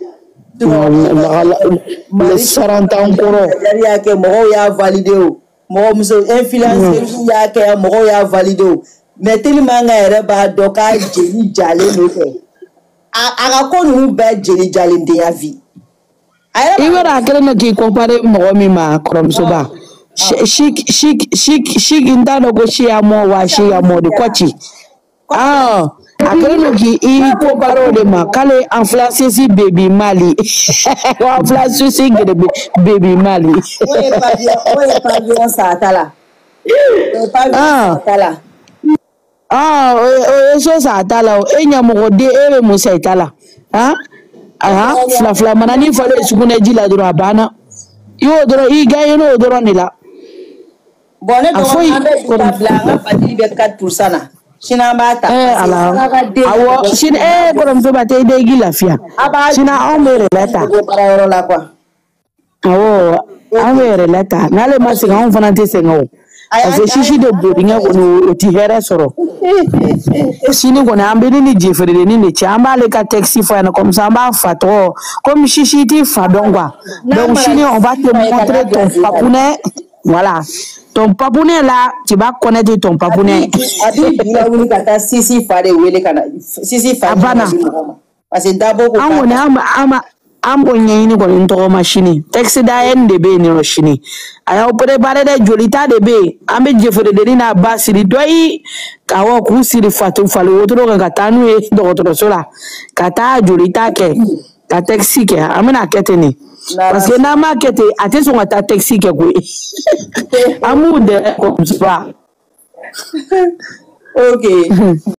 le saranta encore jajari ya ke mo ya validé o mo muso influence ya ke mo ya validé o mais tellement nga ere ba do ka jeli jale no fe aga ko nu ba jeli jale de ya vi iwara akere no ki compare mo mi ma krom so ba shik shik shik shik indano go shi amo wa shi amo de kwachi ah akere no ki i compare de ma kale influence si baby mali wa influence si baby mali oye pa oye pa on sa tala e pa on tala ah o so sa tala o enya mo de ere mo sa tala ah ah fla fla manani fale sukune jila dura bana yo duro i gayo no duro nila bone do ambe ko blanga patili be quatre pour cent na shina mata eh ala awo shin eh ko ram so bate de gila fia shina o mere leta ko para ro la kwa awo amere leta nale masiga on fanante sengo ase shishi de bodinga ko no ti hera soro sini ko na ambe ni jefere ni ne chamba le ka taxi fa na comme ça ba fato comme shishi ti fa dongwa donc chini on va te montrer ton papounet voilà ton papounet là tu vas connaître ton papounet abi bila wuli kata sisi fa de wele kana sisi fa abana parce que d'abord ko ama ama ama ambo nyini ko ntoko machine taxi da en de be ni roshini aya opere bare de jolita de be ambe jefere de ni na basiri doi kawo ku siri fatu falu wotro kan katanu e do wotro sola kata jolita ke ka taxi ke amena keteni parce que na market ate so ngata taxi ke ko amude ko spa okay